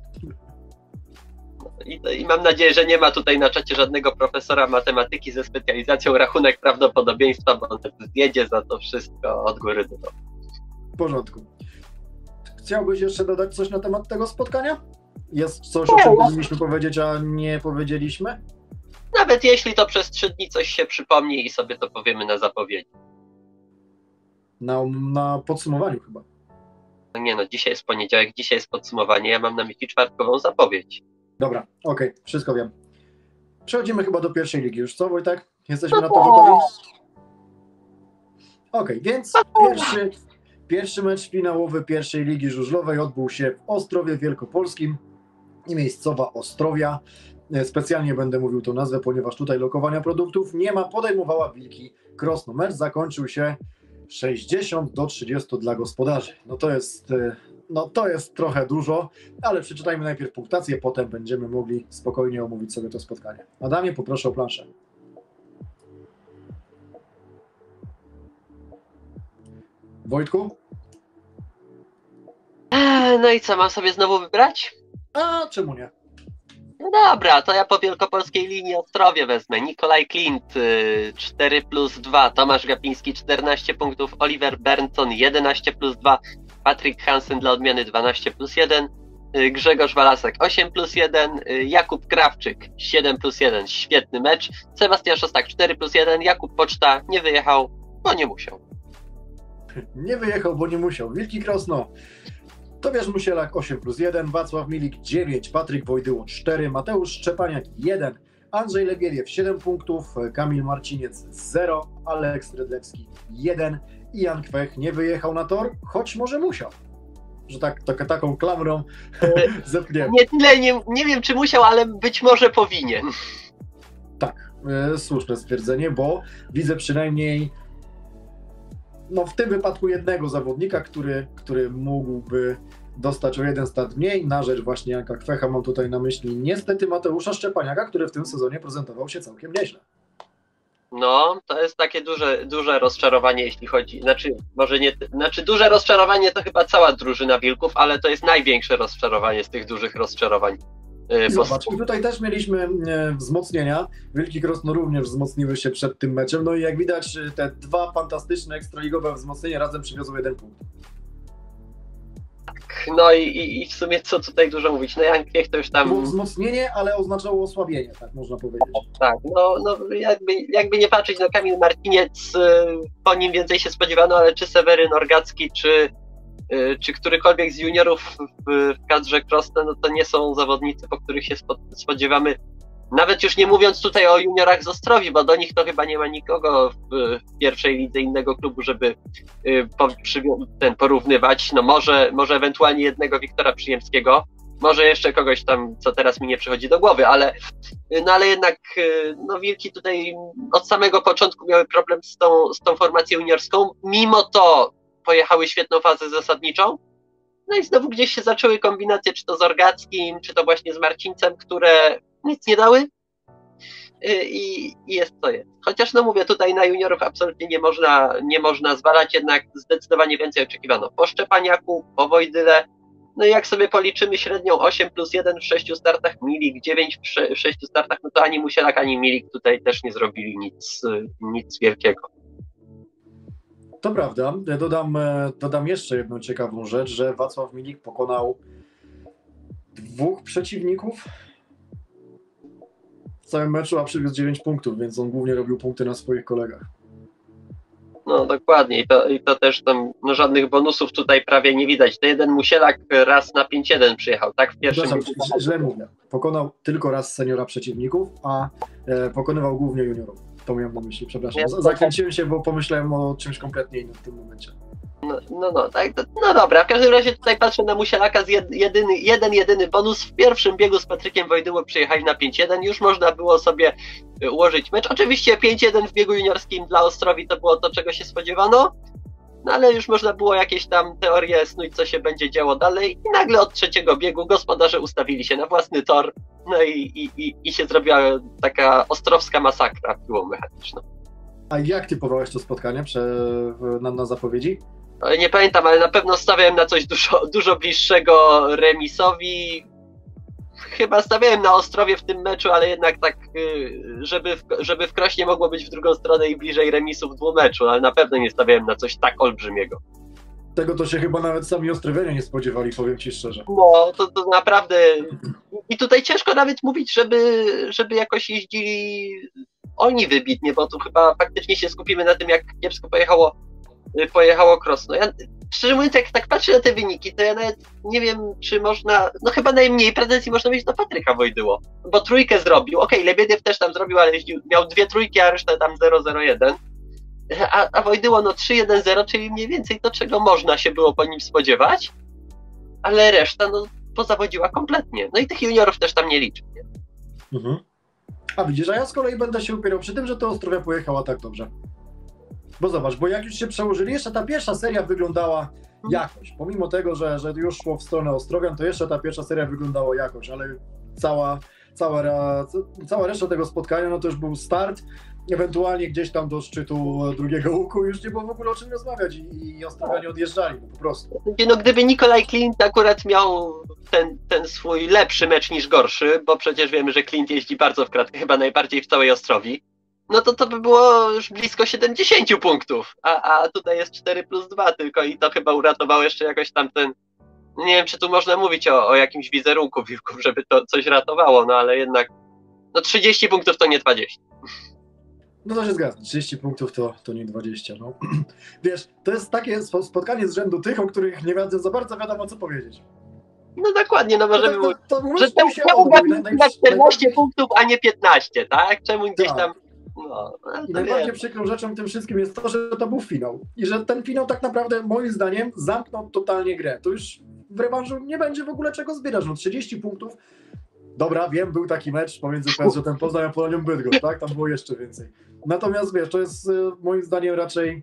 I, I mam nadzieję, że nie ma tutaj na czacie żadnego profesora matematyki ze specjalizacją rachunek prawdopodobieństwa, bo on zjedzie za to wszystko od góry do dołu. W porządku. Chciałbyś jeszcze dodać coś na temat tego spotkania? Jest coś, o czym powinniśmy powiedzieć, a nie powiedzieliśmy? Nawet jeśli to przez trzy dni coś się przypomni i sobie to powiemy na zapowiedzi. Na, na podsumowaniu chyba. No nie no, dzisiaj jest poniedziałek, dzisiaj jest podsumowanie, ja mam na myśli czwartkową zapowiedź. Dobra, okej, okay, wszystko wiem. Przechodzimy chyba do pierwszej ligi już, co Wojtek? Jesteśmy na to gotowi? Okej, okay, więc pierwszy, pierwszy mecz finałowy pierwszej ligi żużlowej odbył się w Ostrowie Wielkopolskim i miejscowa Ostrowia. Specjalnie będę mówił tą nazwę, ponieważ tutaj lokowania produktów nie ma. Podejmowała Wilki Krosno. Mecz zakończył się sześćdziesiąt do trzydziestu dla gospodarzy. No to jest, no to jest trochę dużo, ale przeczytajmy najpierw punktację, potem będziemy mogli spokojnie omówić sobie to spotkanie. Adamie, poproszę o planszę. Wojtku? No i co, mam sobie znowu wybrać? A czemu nie? No dobra, to ja po wielkopolskiej linii Ostrowie wezmę. Nikolaj Klint cztery plus dwa, Tomasz Gapiński czternaście punktów, Oliver Bernton jedenaście plus dwa, Patryk Hansen dla odmiany dwanaście plus jeden, Grzegorz Walasek osiem plus jeden, Jakub Krawczyk siedem plus jeden, świetny mecz, Sebastian Szostak cztery plus jeden, Jakub Poczta nie wyjechał, bo nie musiał. Nie wyjechał, bo nie musiał. Wilki Krosno. Tobiasz Musielak osiem plus jeden, Wacław Milik dziewięć, Patryk Wojdyło cztery, Mateusz Szczepaniak jeden, Andrzej Legieliew siedem punktów, Kamil Marciniec zero, Aleks Rydlewski jeden i Jan Kwech nie wyjechał na tor, choć może musiał. Że tak, tak taką klamrą zepchniemy. Nie tyle, nie, nie wiem czy musiał, ale być może powinien. Tak, e, słuszne stwierdzenie, bo widzę przynajmniej no w tym wypadku jednego zawodnika, który, który mógłby dostać o jeden start mniej na rzecz właśnie Janka Kwecha. Mam tutaj na myśli niestety Mateusza Szczepaniaka, który w tym sezonie prezentował się całkiem nieźle. No, to jest takie duże, duże rozczarowanie, jeśli chodzi, znaczy może nie, znaczy duże rozczarowanie to chyba cała drużyna Wilków, ale to jest największe rozczarowanie z tych dużych rozczarowań. I zobacz, i tutaj też mieliśmy wzmocnienia. Wilki Krosno również wzmocniły się przed tym meczem. No i jak widać, te dwa fantastyczne ekstraligowe wzmocnienia razem przywiozły jeden punkt. Tak, no i, i, i w sumie co tutaj dużo mówić. No Jan Kwiech to już tam... Było wzmocnienie, ale oznaczało osłabienie, tak można powiedzieć. Tak, no, no jakby, jakby nie patrzeć, no Kamil Marciniec, po nim więcej się spodziewano, ale czy Seweryn Orgacki, czy czy którykolwiek z juniorów w, w kadrze Krosno, no to nie są zawodnicy, po których się spodziewamy. Nawet już nie mówiąc tutaj o juniorach z Ostrowi, bo do nich to chyba nie ma nikogo w, w pierwszej lidze innego klubu, żeby po, przy, ten porównywać. No może, może ewentualnie jednego Wiktora Przyjemskiego, może jeszcze kogoś tam, co teraz mi nie przychodzi do głowy, ale, no ale jednak no Wilki tutaj od samego początku miały problem z tą, z tą formacją juniorską. Mimo to pojechały świetną fazę zasadniczą, no i znowu gdzieś się zaczęły kombinacje, czy to z Orgackim, czy to właśnie z Marcińcem, które nic nie dały i, i jest co jest. Chociaż no mówię, tutaj na juniorów absolutnie nie można, nie można zwalać, jednak zdecydowanie więcej oczekiwano po Szczepaniaku, po Wojdyle, no i jak sobie policzymy średnią osiem plus jeden w sześciu startach, Milik dziewięć w sześciu startach, no to ani Musielak, ani Milik tutaj też nie zrobili nic, nic wielkiego. To prawda. Dodam, dodam jeszcze jedną ciekawą rzecz, że Wacław Milik pokonał dwóch przeciwników w całym meczu, a przywiózł dziewięć punktów, więc on głównie robił punkty na swoich kolegach. No dokładnie i to, i to też tam no, żadnych bonusów tutaj prawie nie widać. To jeden Musielak raz na pięć jeden przyjechał, tak? W pierwszym... Przepraszam, źle mówię. Pokonał tylko raz seniora przeciwników, a e, pokonywał głównie juniorów. To miałem na myśli, przepraszam. Ja, Zakręciłem się, bo pomyślałem o czymś kompletnie innym w tym momencie. No, no, no, tak, to, no dobra, w każdym razie tutaj patrzę na Musielaka z jed, jedyny, jeden, jedyny bonus. W pierwszym biegu z Patrykiem Wojdyło przyjechali na pięć jeden, już można było sobie ułożyć mecz. Oczywiście pięć jeden w biegu juniorskim dla Ostrowi to było to, czego się spodziewano, no ale już można było jakieś tam teorie snuć, co się będzie działo dalej i nagle od trzeciego biegu gospodarze ustawili się na własny tor, no i, i, i, i się zrobiła taka ostrowska masakra piłą mechaniczną. A jak typowałeś to spotkanie prze, na, na zapowiedzi? Nie pamiętam, ale na pewno stawiałem na coś dużo, dużo bliższego remisowi. Chyba stawiałem na Ostrowie w tym meczu, ale jednak tak, żeby w, żeby w Krośnie mogło być w drugą stronę i bliżej remisu w dwumeczu, ale na pewno nie stawiałem na coś tak olbrzymiego. Tego to się chyba nawet sami Ostrowianie nie spodziewali, powiem ci szczerze. No, to, to naprawdę... I tutaj ciężko nawet mówić, żeby, żeby jakoś jeździli oni wybitnie, bo tu chyba faktycznie się skupimy na tym, jak kiepsko pojechało pojechało Krosno. Ja, szczerze mówiąc, jak tak patrzę na te wyniki, to ja nawet nie wiem, czy można, no chyba najmniej pretensji można mieć do Patryka Wojdyło, bo trójkę zrobił, okej, okay, Lebediew też tam zrobił, ale miał dwie trójki, a resztę tam zero zero jeden, a, a Wojdyło no trzy jeden zero, czyli mniej więcej to, czego można się było po nim spodziewać, ale reszta no pozawodziła kompletnie, no i tych juniorów też tam nie liczy. Nie? Mhm. A widzisz, a ja z kolei będę się upierał przy tym, że to Ostrowia pojechała tak dobrze. Bo zobacz, bo jak już się przełożyli, jeszcze ta pierwsza seria wyglądała jakoś. Pomimo tego, że, że już szło w stronę Ostrowian, to jeszcze ta pierwsza seria wyglądała jakoś, ale cała, cała, cała reszta tego spotkania, no to już był start, ewentualnie gdzieś tam do szczytu drugiego łuku, już nie było w ogóle o czym rozmawiać i, i Ostrowianie odjeżdżali, no po prostu. No gdyby Nikolaj Klint akurat miał ten, ten swój lepszy mecz niż gorszy, bo przecież wiemy, że Klint jeździ bardzo w kratkę, chyba najbardziej w całej Ostrowi, no to to by było już blisko siedemdziesiąt punktów, a, a tutaj jest cztery plus dwa tylko i to chyba uratowało jeszcze jakoś tam ten, nie wiem czy tu można mówić o, o jakimś wizerunku Wilków, żeby to coś ratowało, no ale jednak no trzydzieści punktów to nie dwadzieścia. No to się zgadza, trzydzieści punktów to, to nie dwadzieścia, no. Wiesz, to jest takie spotkanie z rzędu tych, o których nie wiedzą za bardzo wiadomo co powiedzieć. No dokładnie, no możemy mówić, to, to, to że to czemu na czternaście punktów, a nie piętnaście, tak? Czemu gdzieś tam... No, I najbardziej przykrą rzeczą w tym wszystkim jest to, że to był finał. I że ten finał tak naprawdę moim zdaniem zamknął totalnie grę. To już w rewanżu nie będzie w ogóle czego zbierać. No trzydzieści punktów. Dobra, wiem, był taki mecz pomiędzy P S Ż-em Poznań a Polonią Bydgoszcz, tak? Tam było jeszcze więcej. Natomiast wiesz, to jest moim zdaniem raczej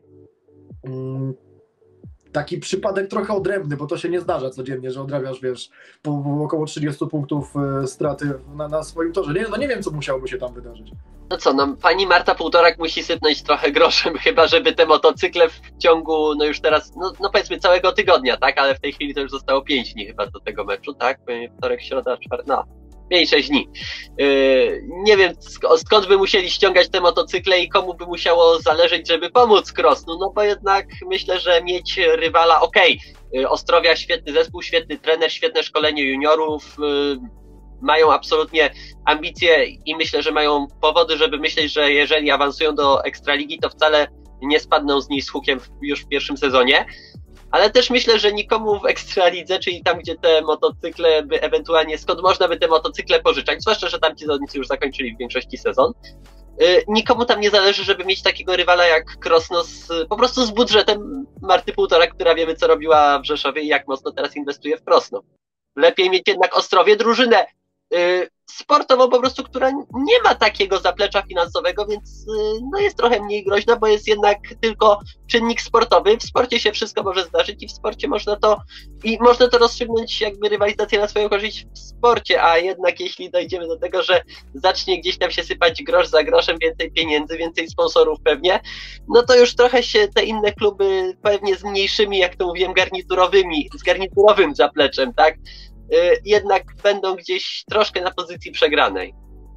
mm, taki przypadek trochę odrębny, bo to się nie zdarza codziennie, że odrabiasz, wiesz, po, po około trzydziestu punktów y, straty na, na swoim torze. Nie, no nie wiem, co musiałoby się tam wydarzyć. No co, no pani Marta Półtorak musi sypnąć trochę groszem, chyba żeby te motocykle w ciągu, no już teraz, no, no powiedzmy całego tygodnia, tak, ale w tej chwili to już zostało pięć dni chyba do tego meczu, tak, wtorek, środa, czwartek, no, pięć sześć dni. Yy, nie wiem sk- skąd by musieli ściągać te motocykle i komu by musiało zależeć, żeby pomóc Krosnu, no bo jednak myślę, że mieć rywala, okej, okay, Ostrowia świetny zespół, świetny trener, świetne szkolenie juniorów, yy, mają absolutnie ambicje i myślę, że mają powody, żeby myśleć, że jeżeli awansują do Ekstraligi, to wcale nie spadną z niej z hukiem już w pierwszym sezonie. Ale też myślę, że nikomu w Ekstralidze, czyli tam, gdzie te motocykle by ewentualnie, skąd można by te motocykle pożyczać, zwłaszcza, że tam ci zawodnicy już zakończyli w większości sezon, yy, nikomu tam nie zależy, żeby mieć takiego rywala jak Krosno z, po prostu z budżetem Marty Półtorak, która wiemy, co robiła w Rzeszowie i jak mocno teraz inwestuje w Krosno. Lepiej mieć jednak Ostrowie drużynę yy, sportową po prostu, która nie ma takiego zaplecza finansowego, więc yy, no jest trochę mniej groźna, bo jest jednak tylko czynnik sportowy. W sporcie się wszystko może zdarzyć i w sporcie można to i można to rozstrzygnąć jakby rywalizację na swoją korzyść w sporcie, a jednak jeśli dojdziemy do tego, że zacznie gdzieś tam się sypać grosz za groszem, więcej pieniędzy, więcej sponsorów pewnie, no to już trochę się te inne kluby pewnie z mniejszymi, jak to mówiłem, garniturowymi, z garniturowym zapleczem, tak, jednak będą gdzieś troszkę na pozycji przegranej.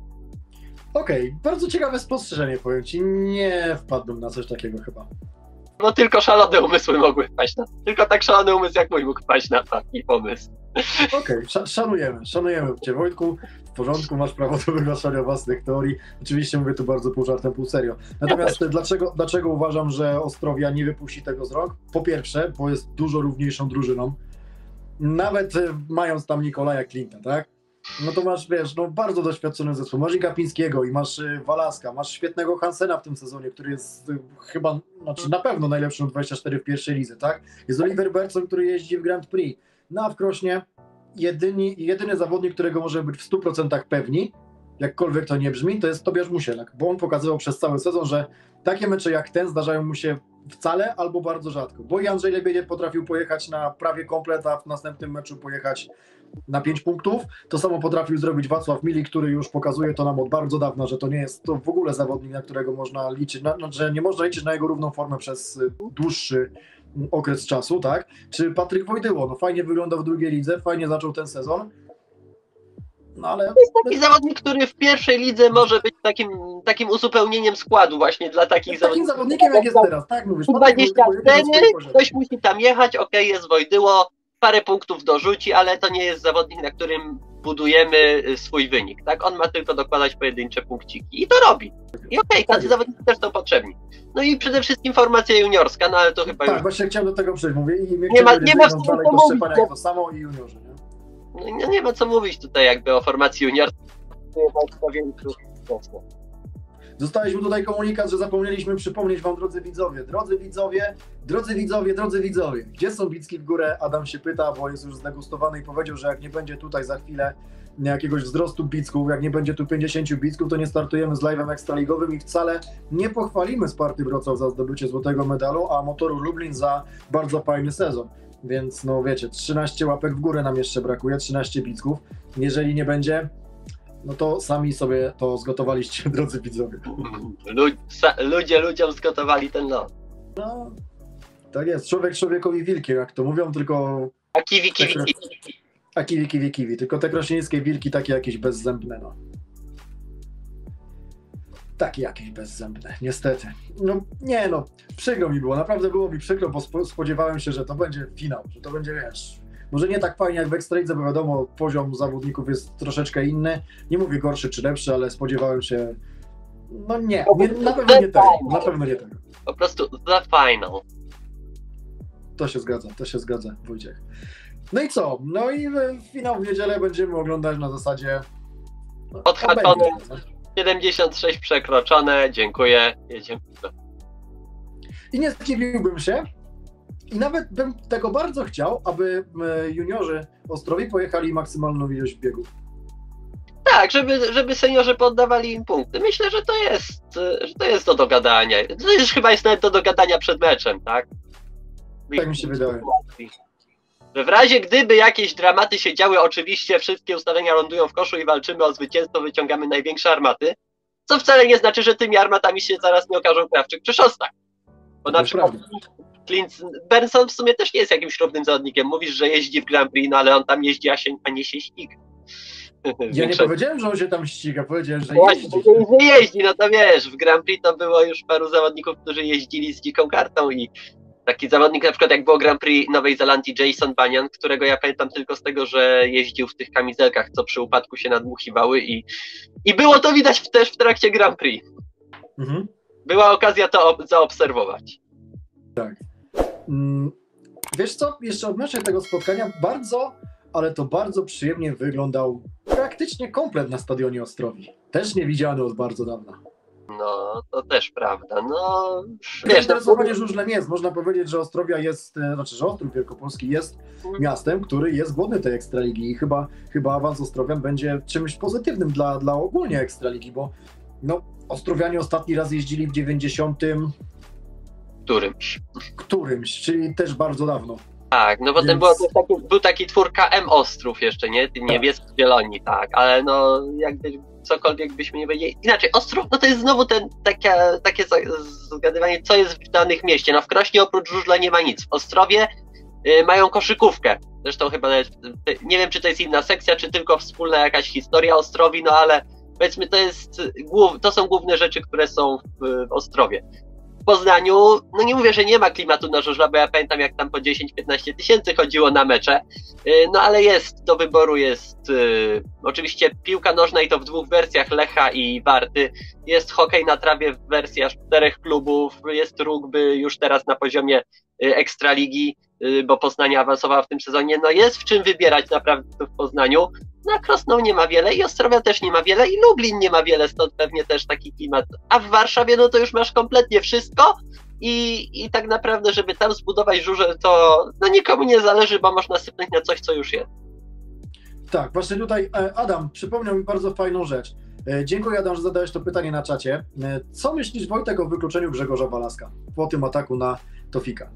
Okej, okay, bardzo ciekawe spostrzeżenie, powiem ci, nie wpadłem na coś takiego chyba. No tylko szalone umysły mogły wpaść na tylko tak szalony umysł jak mój mógł wpaść na taki pomysł. Okej, okay, sz- szanujemy, szanujemy cię Wojtku, w porządku, masz prawo do wygłaszania własnych teorii. Oczywiście mówię tu bardzo pół żartem, pół serio. Natomiast ja dlaczego, dlaczego uważam, że Ostrowia nie wypuści tego z rąk? Po pierwsze, bo jest dużo równiejszą drużyną. Nawet mając tam Nikolaja Klinta, tak? No to masz, wiesz, no bardzo doświadczony zespół. Masz i Kapińskiego, i masz Walaska, masz świetnego Hansena w tym sezonie, który jest chyba, znaczy na pewno najlepszym dwadzieścia cztery w pierwszej lidze, tak? Jest Oliver Bergson, który jeździ w Grand Prix. No a w Krośnie jedyni, jedyny zawodnik, którego możemy być w stu procentach pewni, jakkolwiek to nie brzmi, to jest Tobiasz Musielak, bo on pokazywał przez cały sezon, że takie mecze jak ten zdarzają mu się wcale albo bardzo rzadko, bo i Andrzej Lebediew potrafił pojechać na prawie komplet, a w następnym meczu pojechać na pięć punktów. To samo potrafił zrobić Wacław Milik, który już pokazuje to nam od bardzo dawna, że to nie jest to w ogóle zawodnik, na którego można liczyć, na, że nie można liczyć na jego równą formę przez dłuższy okres czasu, tak? Czy Patryk Wojdyło, no fajnie wygląda w drugiej lidze, fajnie zaczął ten sezon. No ale... To jest taki zawodnik, który w pierwszej lidze może być takim, takim uzupełnieniem składu właśnie dla takich zawodników. Takim zawodnikiem jak jest teraz, tak mówisz. dwadzieścia cztery, ktoś musi tam jechać, okej, okay, jest Wojdyło, parę punktów dorzuci, ale to nie jest zawodnik, na którym zbudujemy swój wynik, tak? On ma tylko dokładać pojedyncze punkciki i to robi. I okej, okay, tacy zawodnicy też są potrzebni. No i przede wszystkim formacja juniorska, no ale to chyba tak, już... właśnie chciałem do tego przejść, mówię i nie ma, nie ma co dalej do Szczepania jak to samo i juniorzy, nie? No, nie ma co mówić tutaj jakby o formacji juniorskiej. Dostaliśmy tutaj komunikat, że zapomnieliśmy przypomnieć wam, drodzy widzowie, drodzy widzowie, drodzy widzowie, drodzy widzowie, gdzie są bicki w górę? Adam się pyta, bo jest już zdegustowany i powiedział, że jak nie będzie tutaj za chwilę jakiegoś wzrostu bicków, jak nie będzie tu pięćdziesięciu bicków, to nie startujemy z live'em ekstraligowym i wcale nie pochwalimy Sparty Wrocław za zdobycie złotego medalu, a Motoru Lublin za bardzo fajny sezon. Więc no wiecie, trzynaście łapek w górę nam jeszcze brakuje, trzynaście bicków. Jeżeli nie będzie, no to sami sobie to zgotowaliście, drodzy widzowie. Ludzie ludziom zgotowali ten lot. No, tak jest. Człowiek człowiekowi wilkiem, jak to mówią, tylko... A kiwi, kiwi, te... kiwi. A kiwi, kiwi, kiwi. Tylko te krośnieńskie wilki takie jakieś bezzębne, no. Takie jakieś bezzębne, niestety. No nie no, przykro mi było, naprawdę było mi przykro, bo spodziewałem się, że to będzie finał, że to będzie, wiesz... Może nie tak fajnie jak w Ekstralidze, bo wiadomo, poziom zawodników jest troszeczkę inny. Nie mówię gorszy czy lepszy, ale spodziewałem się... No nie, nie na pewno nie tego, na pewno nie tego. Po prostu the final. To się zgadza, to się zgadza, Wojciech. No i co? No i finał w niedzielę będziemy oglądać na zasadzie... No, odhaczone, siedemdziesiąt sześć przekroczone, dziękuję, jedziemy. I nie zdziwiłbym się, i nawet bym tego bardzo chciał, aby juniorzy Ostrowi pojechali maksymalną ilość biegów. Tak, żeby, żeby seniorzy poddawali im punkty. Myślę, że to jest, że to jest do dogadania. To już chyba jest nawet do dogadania przed meczem, tak? Tak mi się wydaje. Że w razie gdyby jakieś dramaty się działy, oczywiście wszystkie ustalenia lądują w koszu i walczymy o zwycięstwo, wyciągamy największe armaty, co wcale nie znaczy, że tymi armatami się zaraz nie okażą Krawczyk czy Szostak. Bo na przykład Clint Benson w sumie też nie jest jakimś śrubnym zawodnikiem. Mówisz, że jeździ w Grand Prix, no ale on tam jeździ, a, się, a nie się ściga. Ja nie powiedziałem, że on się tam ściga, powiedziałem, że Właśnie, jeździ. Że jeździ, no to wiesz, w Grand Prix to było już paru zawodników, którzy jeździli z dziką kartą i taki zawodnik na przykład jak było Grand Prix Nowej Zelandii Jason Banian, którego ja pamiętam tylko z tego, że jeździł w tych kamizelkach, co przy upadku się nadmuchiwały i, i było to widać też w trakcie Grand Prix. Mhm. Była okazja to zaobserwować. Tak. Wiesz co, jeszcze odnośnie tego spotkania, bardzo, ale to bardzo przyjemnie wyglądał praktycznie komplet na stadionie Ostrowi. Też nie widziany od bardzo dawna. No, to też prawda. No, wiesz, zainteresowanie żużlem jest. Można powiedzieć, że Ostrowia jest, znaczy, że Ostrów Wielkopolski jest miastem, który jest głodny tej Ekstraligi i chyba, chyba awans Ostrowian będzie czymś pozytywnym dla, dla ogólnie Ekstraligi, bo no, Ostrowianie ostatni raz jeździli w dziewięćdziesiątym którymś. Którymś, czyli też bardzo dawno. Tak, no potem Więc... było taki, był taki twór K M Ostrów jeszcze, nie? Niebiesko-zieloni, tak, ale no jakby cokolwiek byśmy nie powiedzieli. Inaczej, Ostrów, no to jest znowu ten, takie, takie zgadywanie, co jest w danych mieście. No w Krośnie oprócz żużla nie ma nic. W Ostrowie y, mają koszykówkę. Zresztą chyba nawet, nie wiem czy to jest inna sekcja, czy tylko wspólna jakaś historia Ostrowi, no ale powiedzmy to jest, to są główne rzeczy, które są w, w Ostrowie. W Poznaniu, no nie mówię, że nie ma klimatu na żużla, bo ja pamiętam jak tam po dziesięć piętnaście tysięcy chodziło na mecze, no ale jest, do wyboru jest y, oczywiście piłka nożna i to w dwóch wersjach, Lecha i Warty, jest hokej na trawie w wersji aż czterech klubów, jest rugby już teraz na poziomie y, Ekstraligi, y, bo Poznanie awansowała w tym sezonie, no jest w czym wybierać naprawdę w Poznaniu. Na Krosną nie ma wiele i Ostrowia też nie ma wiele i Lublin nie ma wiele, stąd pewnie też taki klimat. A w Warszawie no to już masz kompletnie wszystko i, i tak naprawdę, żeby tam zbudować żużel, to no nikomu nie zależy, bo można sypnąć na coś, co już jest. Tak, właśnie tutaj Adam przypomniał mi bardzo fajną rzecz. Dziękuję Adam, że zadałeś to pytanie na czacie. Co myślisz, Wojtek, o wykluczeniu Grzegorza Walaska po tym ataku na Tofika?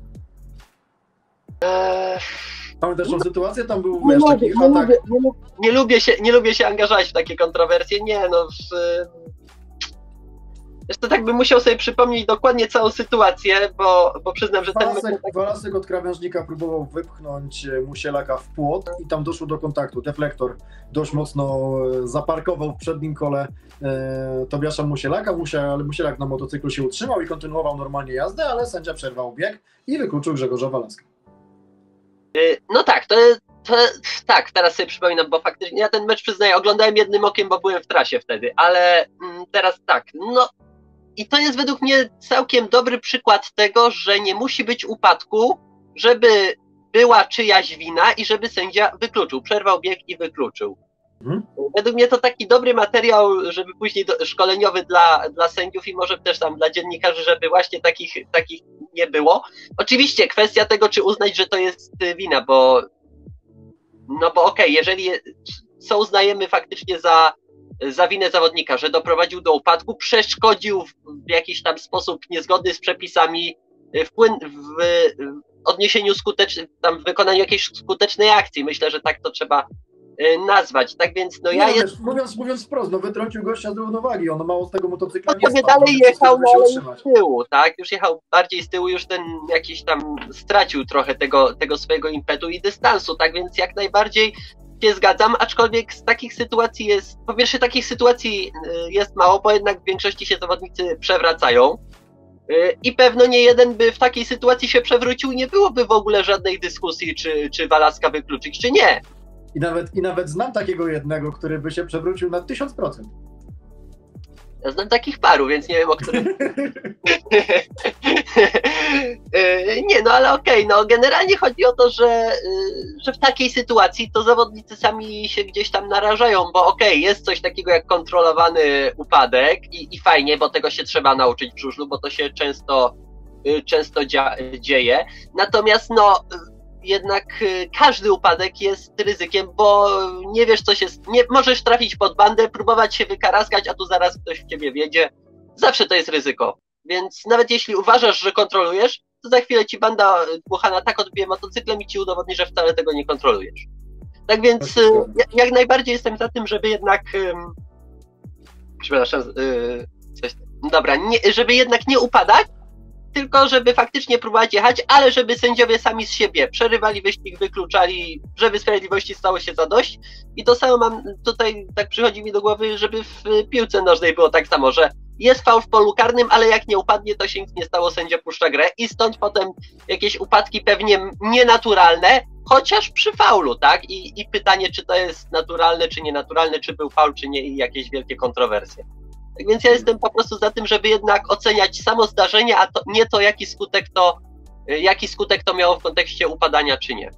Eee... Pamiętasz tą sytuację? Tam był nie, wiesz, lubię, taki nie, atak. lubię, nie, nie, lubię się, nie lubię się angażować w takie kontrowersje. Nie, no. W, Zresztą tak bym musiał sobie przypomnieć dokładnie całą sytuację, bo, bo przyznam, że Walasek, ten... Tak... Walasek od krawężnika próbował wypchnąć Musielaka w płot i tam doszło do kontaktu. Deflektor dość mocno zaparkował w przednim kole e, Tobiasza Musielaka, ale Musielak na motocyklu się utrzymał i kontynuował normalnie jazdę, ale sędzia przerwał bieg i wykluczył Grzegorza Walaska. No tak, to, To, tak, teraz sobie przypominam, bo faktycznie ja ten mecz przyznaję, oglądałem jednym okiem, bo byłem w trasie wtedy, ale mm, teraz tak, no i to jest według mnie całkiem dobry przykład tego, że nie musi być upadku, żeby była czyjaś wina i żeby sędzia wykluczył, przerwał bieg i wykluczył. Hmm? Według mnie to taki dobry materiał, żeby później do, szkoleniowy dla, dla sędziów i może też tam dla dziennikarzy, żeby właśnie takich, takich nie było. Oczywiście kwestia tego, czy uznać, że to jest wina, bo no bo okej, okay, jeżeli co uznajemy faktycznie za, za winę zawodnika, że doprowadził do upadku, przeszkodził w, w jakiś tam sposób niezgodny z przepisami, wpłyn w, w odniesieniu skutecznym, tam w wykonaniu jakiejś skutecznej akcji. Myślę, że tak to trzeba y, nazwać. Tak więc no ja no, jest... mówiąc, mówiąc wprost, no wytrącił gościa z równowagi, on mało z tego motocykla no, nie spadł. Dalej jechał no, z tyłu, tak? Już jechał bardziej z tyłu, już ten jakiś tam stracił trochę tego, tego swojego impetu i dystansu, tak więc jak najbardziej się zgadzam, aczkolwiek z takich sytuacji jest, po pierwsze takich sytuacji jest mało, bo jednak w większości się zawodnicy przewracają. I pewno nie jeden by w takiej sytuacji się przewrócił, nie byłoby w ogóle żadnej dyskusji, czy, czy Walaska wykluczyć, czy nie. I nawet, I nawet znam takiego jednego, który by się przewrócił na tysiąc procent. Ja znam takich paru, więc nie wiem, o którym... nie, no ale okej, okay, no generalnie chodzi o to, że, że w takiej sytuacji to zawodnicy sami się gdzieś tam narażają, bo okej, okay, jest coś takiego jak kontrolowany upadek i, i fajnie, bo tego się trzeba nauczyć w żużlu, bo to się często, często dzia dzieje, natomiast no jednak każdy upadek jest ryzykiem, bo nie wiesz co się, nie możesz trafić pod bandę, próbować się wykaraskać, a tu zaraz ktoś w ciebie wjedzie, zawsze to jest ryzyko, więc nawet jeśli uważasz, że kontrolujesz, to za chwilę ci banda dmuchana tak odbije motocyklem i ci udowodni, że wcale tego nie kontrolujesz. Tak więc jak najbardziej jestem za tym, żeby jednak um, przepraszam, yy, coś, dobra, nie, żeby jednak nie upadać, tylko żeby faktycznie próbować jechać, ale żeby sędziowie sami z siebie przerywali wyścig, wykluczali, żeby sprawiedliwości stało się zadość. I to samo mam tutaj, tak przychodzi mi do głowy, żeby w piłce nożnej było tak samo, że jest faul w polu karnym, ale jak nie upadnie, to się nic nie stało, sędzia puszcza grę i stąd potem jakieś upadki pewnie nienaturalne, chociaż przy faulu, tak? I, i pytanie, czy to jest naturalne, czy nienaturalne, czy był faul, czy nie i jakieś wielkie kontrowersje. Tak więc ja jestem po prostu za tym, żeby jednak oceniać samo zdarzenie, a to, nie to, jaki skutek to, jaki skutek to miało w kontekście upadania, czy nie.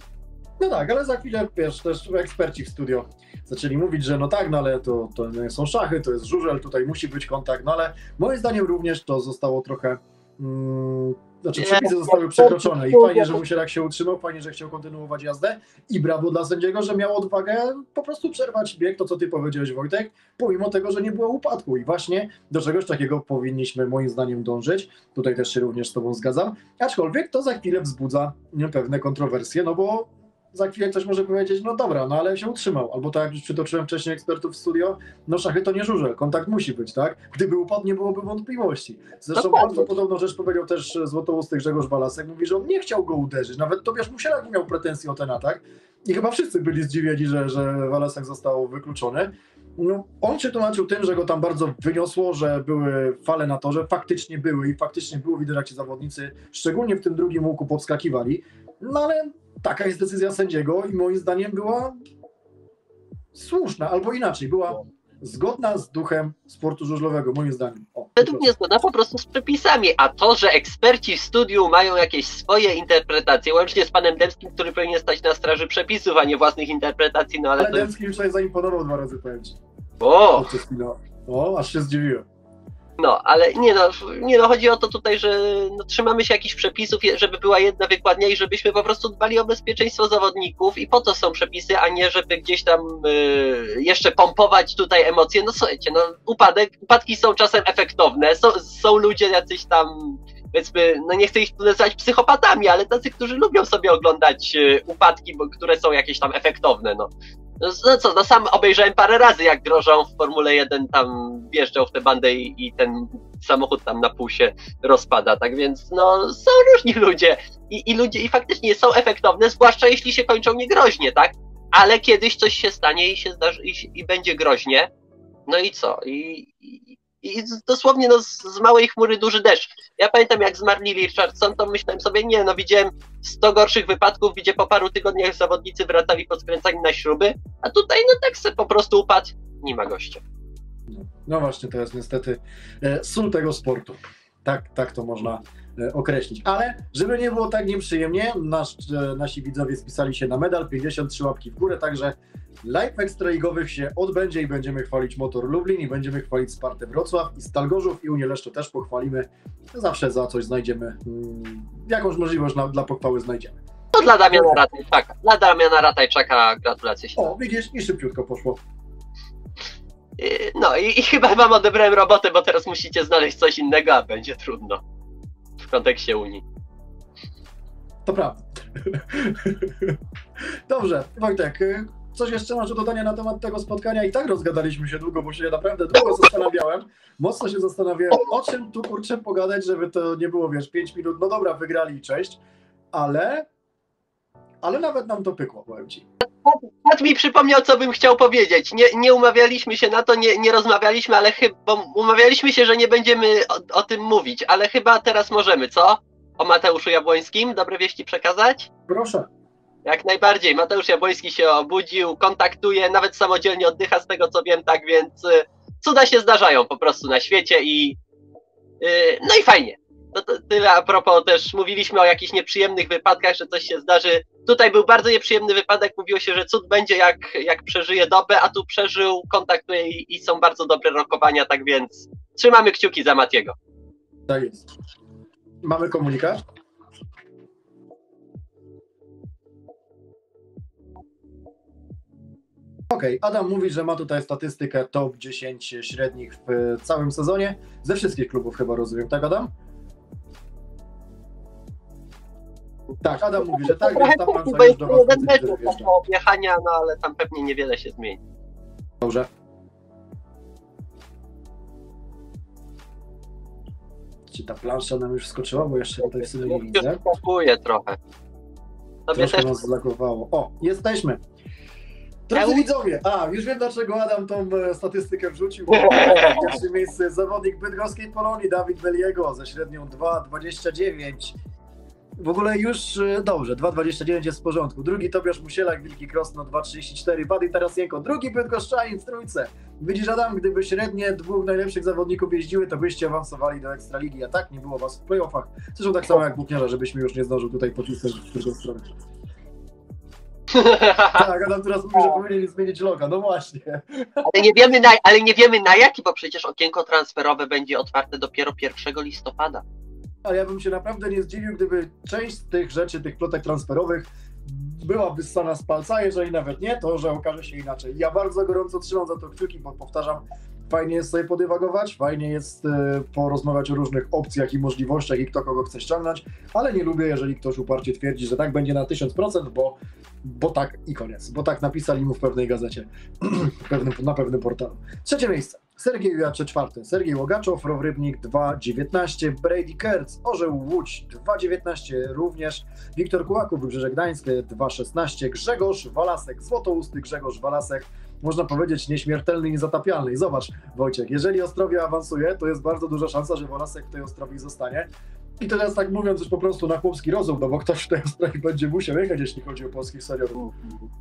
No tak, ale za chwilę, wiesz, też eksperci w studio zaczęli mówić, że no tak, no ale to, to nie są szachy, to jest żużel, tutaj musi być kontakt, no ale moim zdaniem również to zostało trochę, mm, znaczy przepisy zostały przekroczone i fajnie, że Musielak się utrzymał, fajnie, że chciał kontynuować jazdę i brawo dla sędziego, że miał odwagę po prostu przerwać bieg, to co ty powiedziałeś, Wojtek, pomimo tego, że nie było upadku i właśnie do czegoś takiego powinniśmy moim zdaniem dążyć, tutaj też się również z tobą zgadzam, aczkolwiek to za chwilę wzbudza pewne kontrowersje, no bo za chwilę ktoś może powiedzieć, no dobra, no ale się utrzymał, albo tak jak już przytoczyłem wcześniej ekspertów w studio, no szachy to nie żużel, kontakt musi być, tak? Gdyby upadł, nie byłoby wątpliwości. Zresztą no bardzo podobną rzecz powiedział też złotousty Grzegorz Walasek, mówi, że on nie chciał go uderzyć, nawet Tobiasz Musielak miał pretensje o ten atak i chyba wszyscy byli zdziwieni, że, że Walasek został wykluczony. No, on się tłumaczył tym, że go tam bardzo wyniosło, że były fale na torze, faktycznie były i faktycznie było widać, jak ci zawodnicy, szczególnie w tym drugim łuku, podskakiwali, no ale taka jest decyzja sędziego i moim zdaniem była słuszna, albo inaczej, była zgodna z duchem sportu żużlowego, moim zdaniem. O, według mnie zgodna po prostu z przepisami, a to, że eksperci w studiu mają jakieś swoje interpretacje, łącznie z panem Dębskim, który powinien stać na straży przepisów, a nie własnych interpretacji, no ale... Ale to... Dębski już tutaj zaimponował dwa razy, powiem ci. O! O, aż się zdziwiłem. No, ale nie no, nie no, chodzi o to tutaj, że no, trzymamy się jakichś przepisów, żeby była jedna wykładnia i żebyśmy po prostu dbali o bezpieczeństwo zawodników i po to są przepisy, a nie żeby gdzieś tam y, jeszcze pompować tutaj emocje. No słuchajcie, no upadek, upadki są czasem efektowne, są, są ludzie jacyś tam, powiedzmy, no nie chcę ich tu nazywać psychopatami, ale tacy, którzy lubią sobie oglądać y, upadki, bo, które są jakieś tam efektowne, no. No co, no sam obejrzałem parę razy, jak Grosjean w Formule jeden tam wjeżdżał w tę bandę i, i ten samochód tam na pół się rozpada, tak więc no są różni ludzie i, i ludzie i faktycznie są efektowne, zwłaszcza jeśli się kończą niegroźnie, tak? Ale kiedyś coś się stanie i się zdarzy i, i będzie groźnie, no i co? I, i, I dosłownie no, z, z małej chmury duży deszcz. Ja pamiętam, jak zmarł Neil Richardson, to myślałem sobie, nie no, widziałem sto gorszych wypadków, gdzie po paru tygodniach zawodnicy wracali poskręcani na śruby, a tutaj no tak se po prostu upadł, nie ma gościa. No, no właśnie, to jest niestety e, sól tego sportu. Tak, tak to można e, określić. Ale żeby nie było tak nieprzyjemnie, nasz, e, nasi widzowie spisali się na medal, pięćdziesiąt trzy łapki w górę, także live ekstraligowych się odbędzie i będziemy chwalić Motor Lublin i będziemy chwalić Spartę Wrocław i Stal Gorzów i Unię Leszczę też pochwalimy. Zawsze za coś znajdziemy, mm, jakąś możliwość na, dla pochwały znajdziemy. To dla Damiana Ratajczaka. Dla Damiana Ratajczaka gratulacje. O, widzisz, i szybciutko poszło. No i, i chyba wam odebrałem robotę, bo teraz musicie znaleźć coś innego, a będzie trudno w kontekście Unii. To prawda. Dobrze, Wojtek, coś jeszcze masz do dodania na temat tego spotkania? I tak rozgadaliśmy się długo, bo się naprawdę długo zastanawiałem. Mocno się zastanawiałem, o czym tu kurczę pogadać, żeby to nie było, wiesz, pięć minut, no dobra, wygrali i cześć, ale, ale nawet nam to pykło, powiem ci. Pat mi przypomniał, co bym chciał powiedzieć. Nie, nie umawialiśmy się na to, nie, nie rozmawialiśmy, ale chyba umawialiśmy się, że nie będziemy o, o tym mówić, ale chyba teraz możemy, co? O Mateuszu Jabłońskim dobre wieści przekazać? Proszę. Jak najbardziej. Mateusz Jabłoński się obudził, kontaktuje, nawet samodzielnie oddycha z tego, co wiem, tak więc y, cuda się zdarzają po prostu na świecie i y, no i fajnie. To, to tyle a propos, też mówiliśmy o jakichś nieprzyjemnych wypadkach, że coś się zdarzy. Tutaj był bardzo nieprzyjemny wypadek, mówiło się, że cud będzie jak, jak przeżyje dobę, a tu przeżył, kontaktuje i, i są bardzo dobre rokowania, tak więc trzymamy kciuki za Matiego. Tak jest. Mamy komunikat? Okej, okay. Adam mówi, że ma tutaj statystykę top dziesięć średnich w całym sezonie. Ze wszystkich klubów chyba, rozumiem, tak Adam? Tak, Adam mówi, że tak, więc ta plansza już do was jeden mecz do objechania, no ale tam pewnie niewiele się zmieni. Dobrze. Czy ta plansza nam już wskoczyła, bo jeszcze tutaj sobie nie widzę. Już skakuje trochę. Tobie Troszkę też nas zlagowało. O, jesteśmy. Drodzy ja... widzowie, a już wiem, dlaczego Adam tą e, statystykę wrzucił. W pierwszym miejscu zawodnik bydgoskiej Polonii Dawid Beliego ze średnią dwa dwadzieścia dziewięć. W ogóle już e, dobrze, dwa dwadzieścia dziewięć jest w porządku. Drugi Tobiasz Musielak, Wielki Krosno dwa trzydzieści cztery, Wadim Tarasienko. Drugi bydgoszczanin w trójce. Widzisz Adam, gdyby średnie dwóch najlepszych zawodników jeździły, to byście awansowali do Ekstraligi, a tak nie było was w playoffach. Zresztą tak samo jak Buchniarza, żebyśmy już nie zdążył tutaj pocisnąć w drugą stronę. Tak, Adam teraz mówi, że powinien zmienić loga, no właśnie. Ale nie wiemy na, ale nie wiemy na jaki, bo przecież okienko transferowe będzie otwarte dopiero pierwszego listopada. Ale ja bym się naprawdę nie zdziwił, gdyby część z tych rzeczy, tych plotek transferowych byłaby ssana z palca, jeżeli nawet nie, to że okaże się inaczej. Ja bardzo gorąco trzymam za to kciuki, bo powtarzam, fajnie jest sobie podywagować, fajnie jest e, porozmawiać o różnych opcjach i możliwościach i kto kogo chce ściągnąć, ale nie lubię, jeżeli ktoś uparcie twierdzi, że tak będzie na tysiąc procent, bo, bo tak i koniec, bo tak napisali mu w pewnej gazecie, w pewnym, na pewnym portalu. Trzecie miejsce. Sergiej Jujacze czwarte, Sergiej Łogaczow, Row Rybnik dwa dziewiętnaście, Brady Kertz, Orzeł Łódź dwa dziewiętnaście również, Wiktor Kułaków, Wybrzeże Gdańskie dwa szesnaście, Grzegorz Walasek, Złotousty Grzegorz Walasek, można powiedzieć nieśmiertelny i niezatapialny. I zobacz Wojciech, jeżeli Ostrowia awansuje, to jest bardzo duża szansa, że Walasek w tej Ostrowi zostanie. I teraz tak mówiąc już po prostu na chłopski rozum, no bo ktoś w tej Ostrowi będzie musiał jechać, jeśli chodzi o polskich seniorów.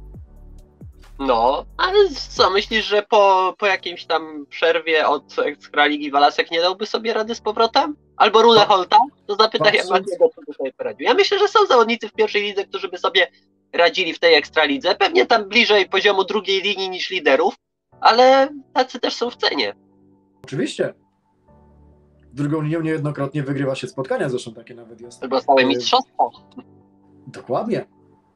No, ale co, myślisz, że po, po jakimś tam przerwie od Ekstraligi Walasek nie dałby sobie rady z powrotem? Albo Rune Holta? To zapytaj Matiego, co by sobie poradził. Ja myślę, że są zawodnicy w pierwszej lidze, którzy by sobie radzili w tej Ekstralidze. Pewnie tam bliżej poziomu drugiej linii niż liderów, ale tacy też są w cenie. Oczywiście. Drugą linią niejednokrotnie wygrywa się spotkania, zresztą takie nawet jest. Albo całe mistrzostwo. Dokładnie.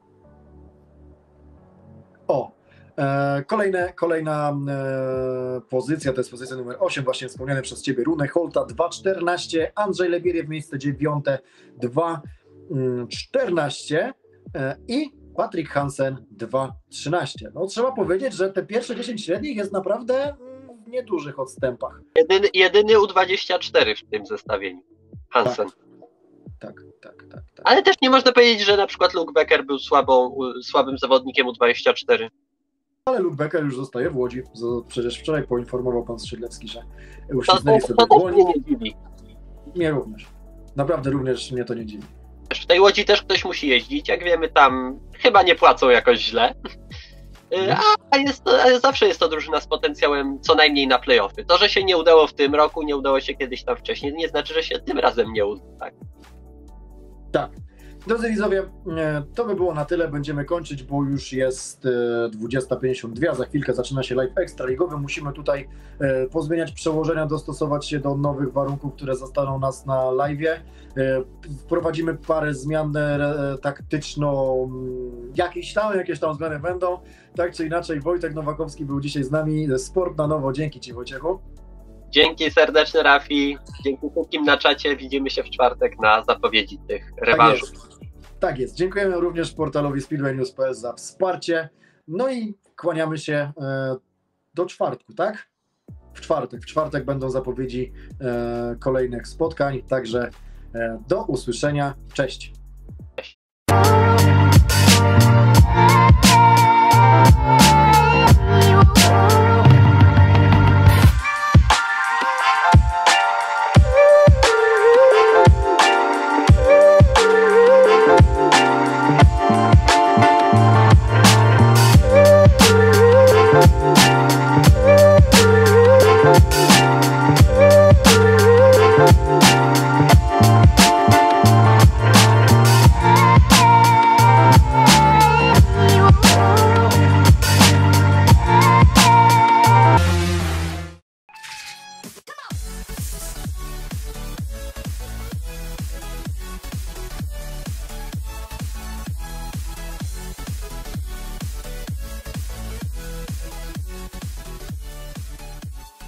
O, e, kolejne, kolejna e, pozycja, to jest pozycja numer osiem, właśnie wspomniany przez Ciebie Rune Holta dwa czternaście, Andrzej Lebieriew miejsce dziewiąte dwa czternaście e, i Patryk Hansen dwa trzynaście. No trzeba powiedzieć, że te pierwsze dziesięć średnich jest naprawdę w niedużych odstępach. Jedyny, jedyny U dwadzieścia cztery w tym zestawieniu. Hansen. Tak, tak, tak, tak, tak. Ale też nie można powiedzieć, że na przykład Luke Becker był słabą, słabym zawodnikiem U dwadzieścia cztery. ale Luke Becker już zostaje w Łodzi. Przecież wczoraj poinformował pan Skrzydlewski, że To, uścisnęli to, sobie to też dłoń. mnie nie dziwi. Mnie również. Naprawdę również mnie to nie dziwi. W tej Łodzi też ktoś musi jeździć, jak wiemy tam chyba nie płacą jakoś źle. Y, A jest to, ale zawsze jest to drużyna z potencjałem co najmniej na play-offy. To, że się nie udało w tym roku, nie udało się kiedyś tam wcześniej, nie znaczy, że się tym razem nie uda. Tak? Tak. Drodzy widzowie, e, to by było na tyle. Będziemy kończyć, bo już jest e, dwudziesta pięćdziesiąt dwa. Za chwilkę zaczyna się live ekstraligowy. Musimy tutaj e, pozmieniać przełożenia, dostosować się do nowych warunków, które zastaną nas na live'ie. E, Wprowadzimy parę zmian e, taktyczno, m, jakieś tam, jakieś tam zmiany będą. Tak czy inaczej, Wojtek Nowakowski był dzisiaj z nami. Sport na nowo. Dzięki Ci, Wojciechu. Dzięki serdeczne, Rafi. Dzięki wszystkim na czacie. Widzimy się w czwartek na zapowiedzi tych rewanżów. Tak jest. Tak jest. Dziękujemy również portalowi speedway news kropka p l za wsparcie. No i kłaniamy się e, do czwartku, tak? W czwartek. W czwartek będą zapowiedzi e, kolejnych spotkań, także e, do usłyszenia. Cześć. Cześć.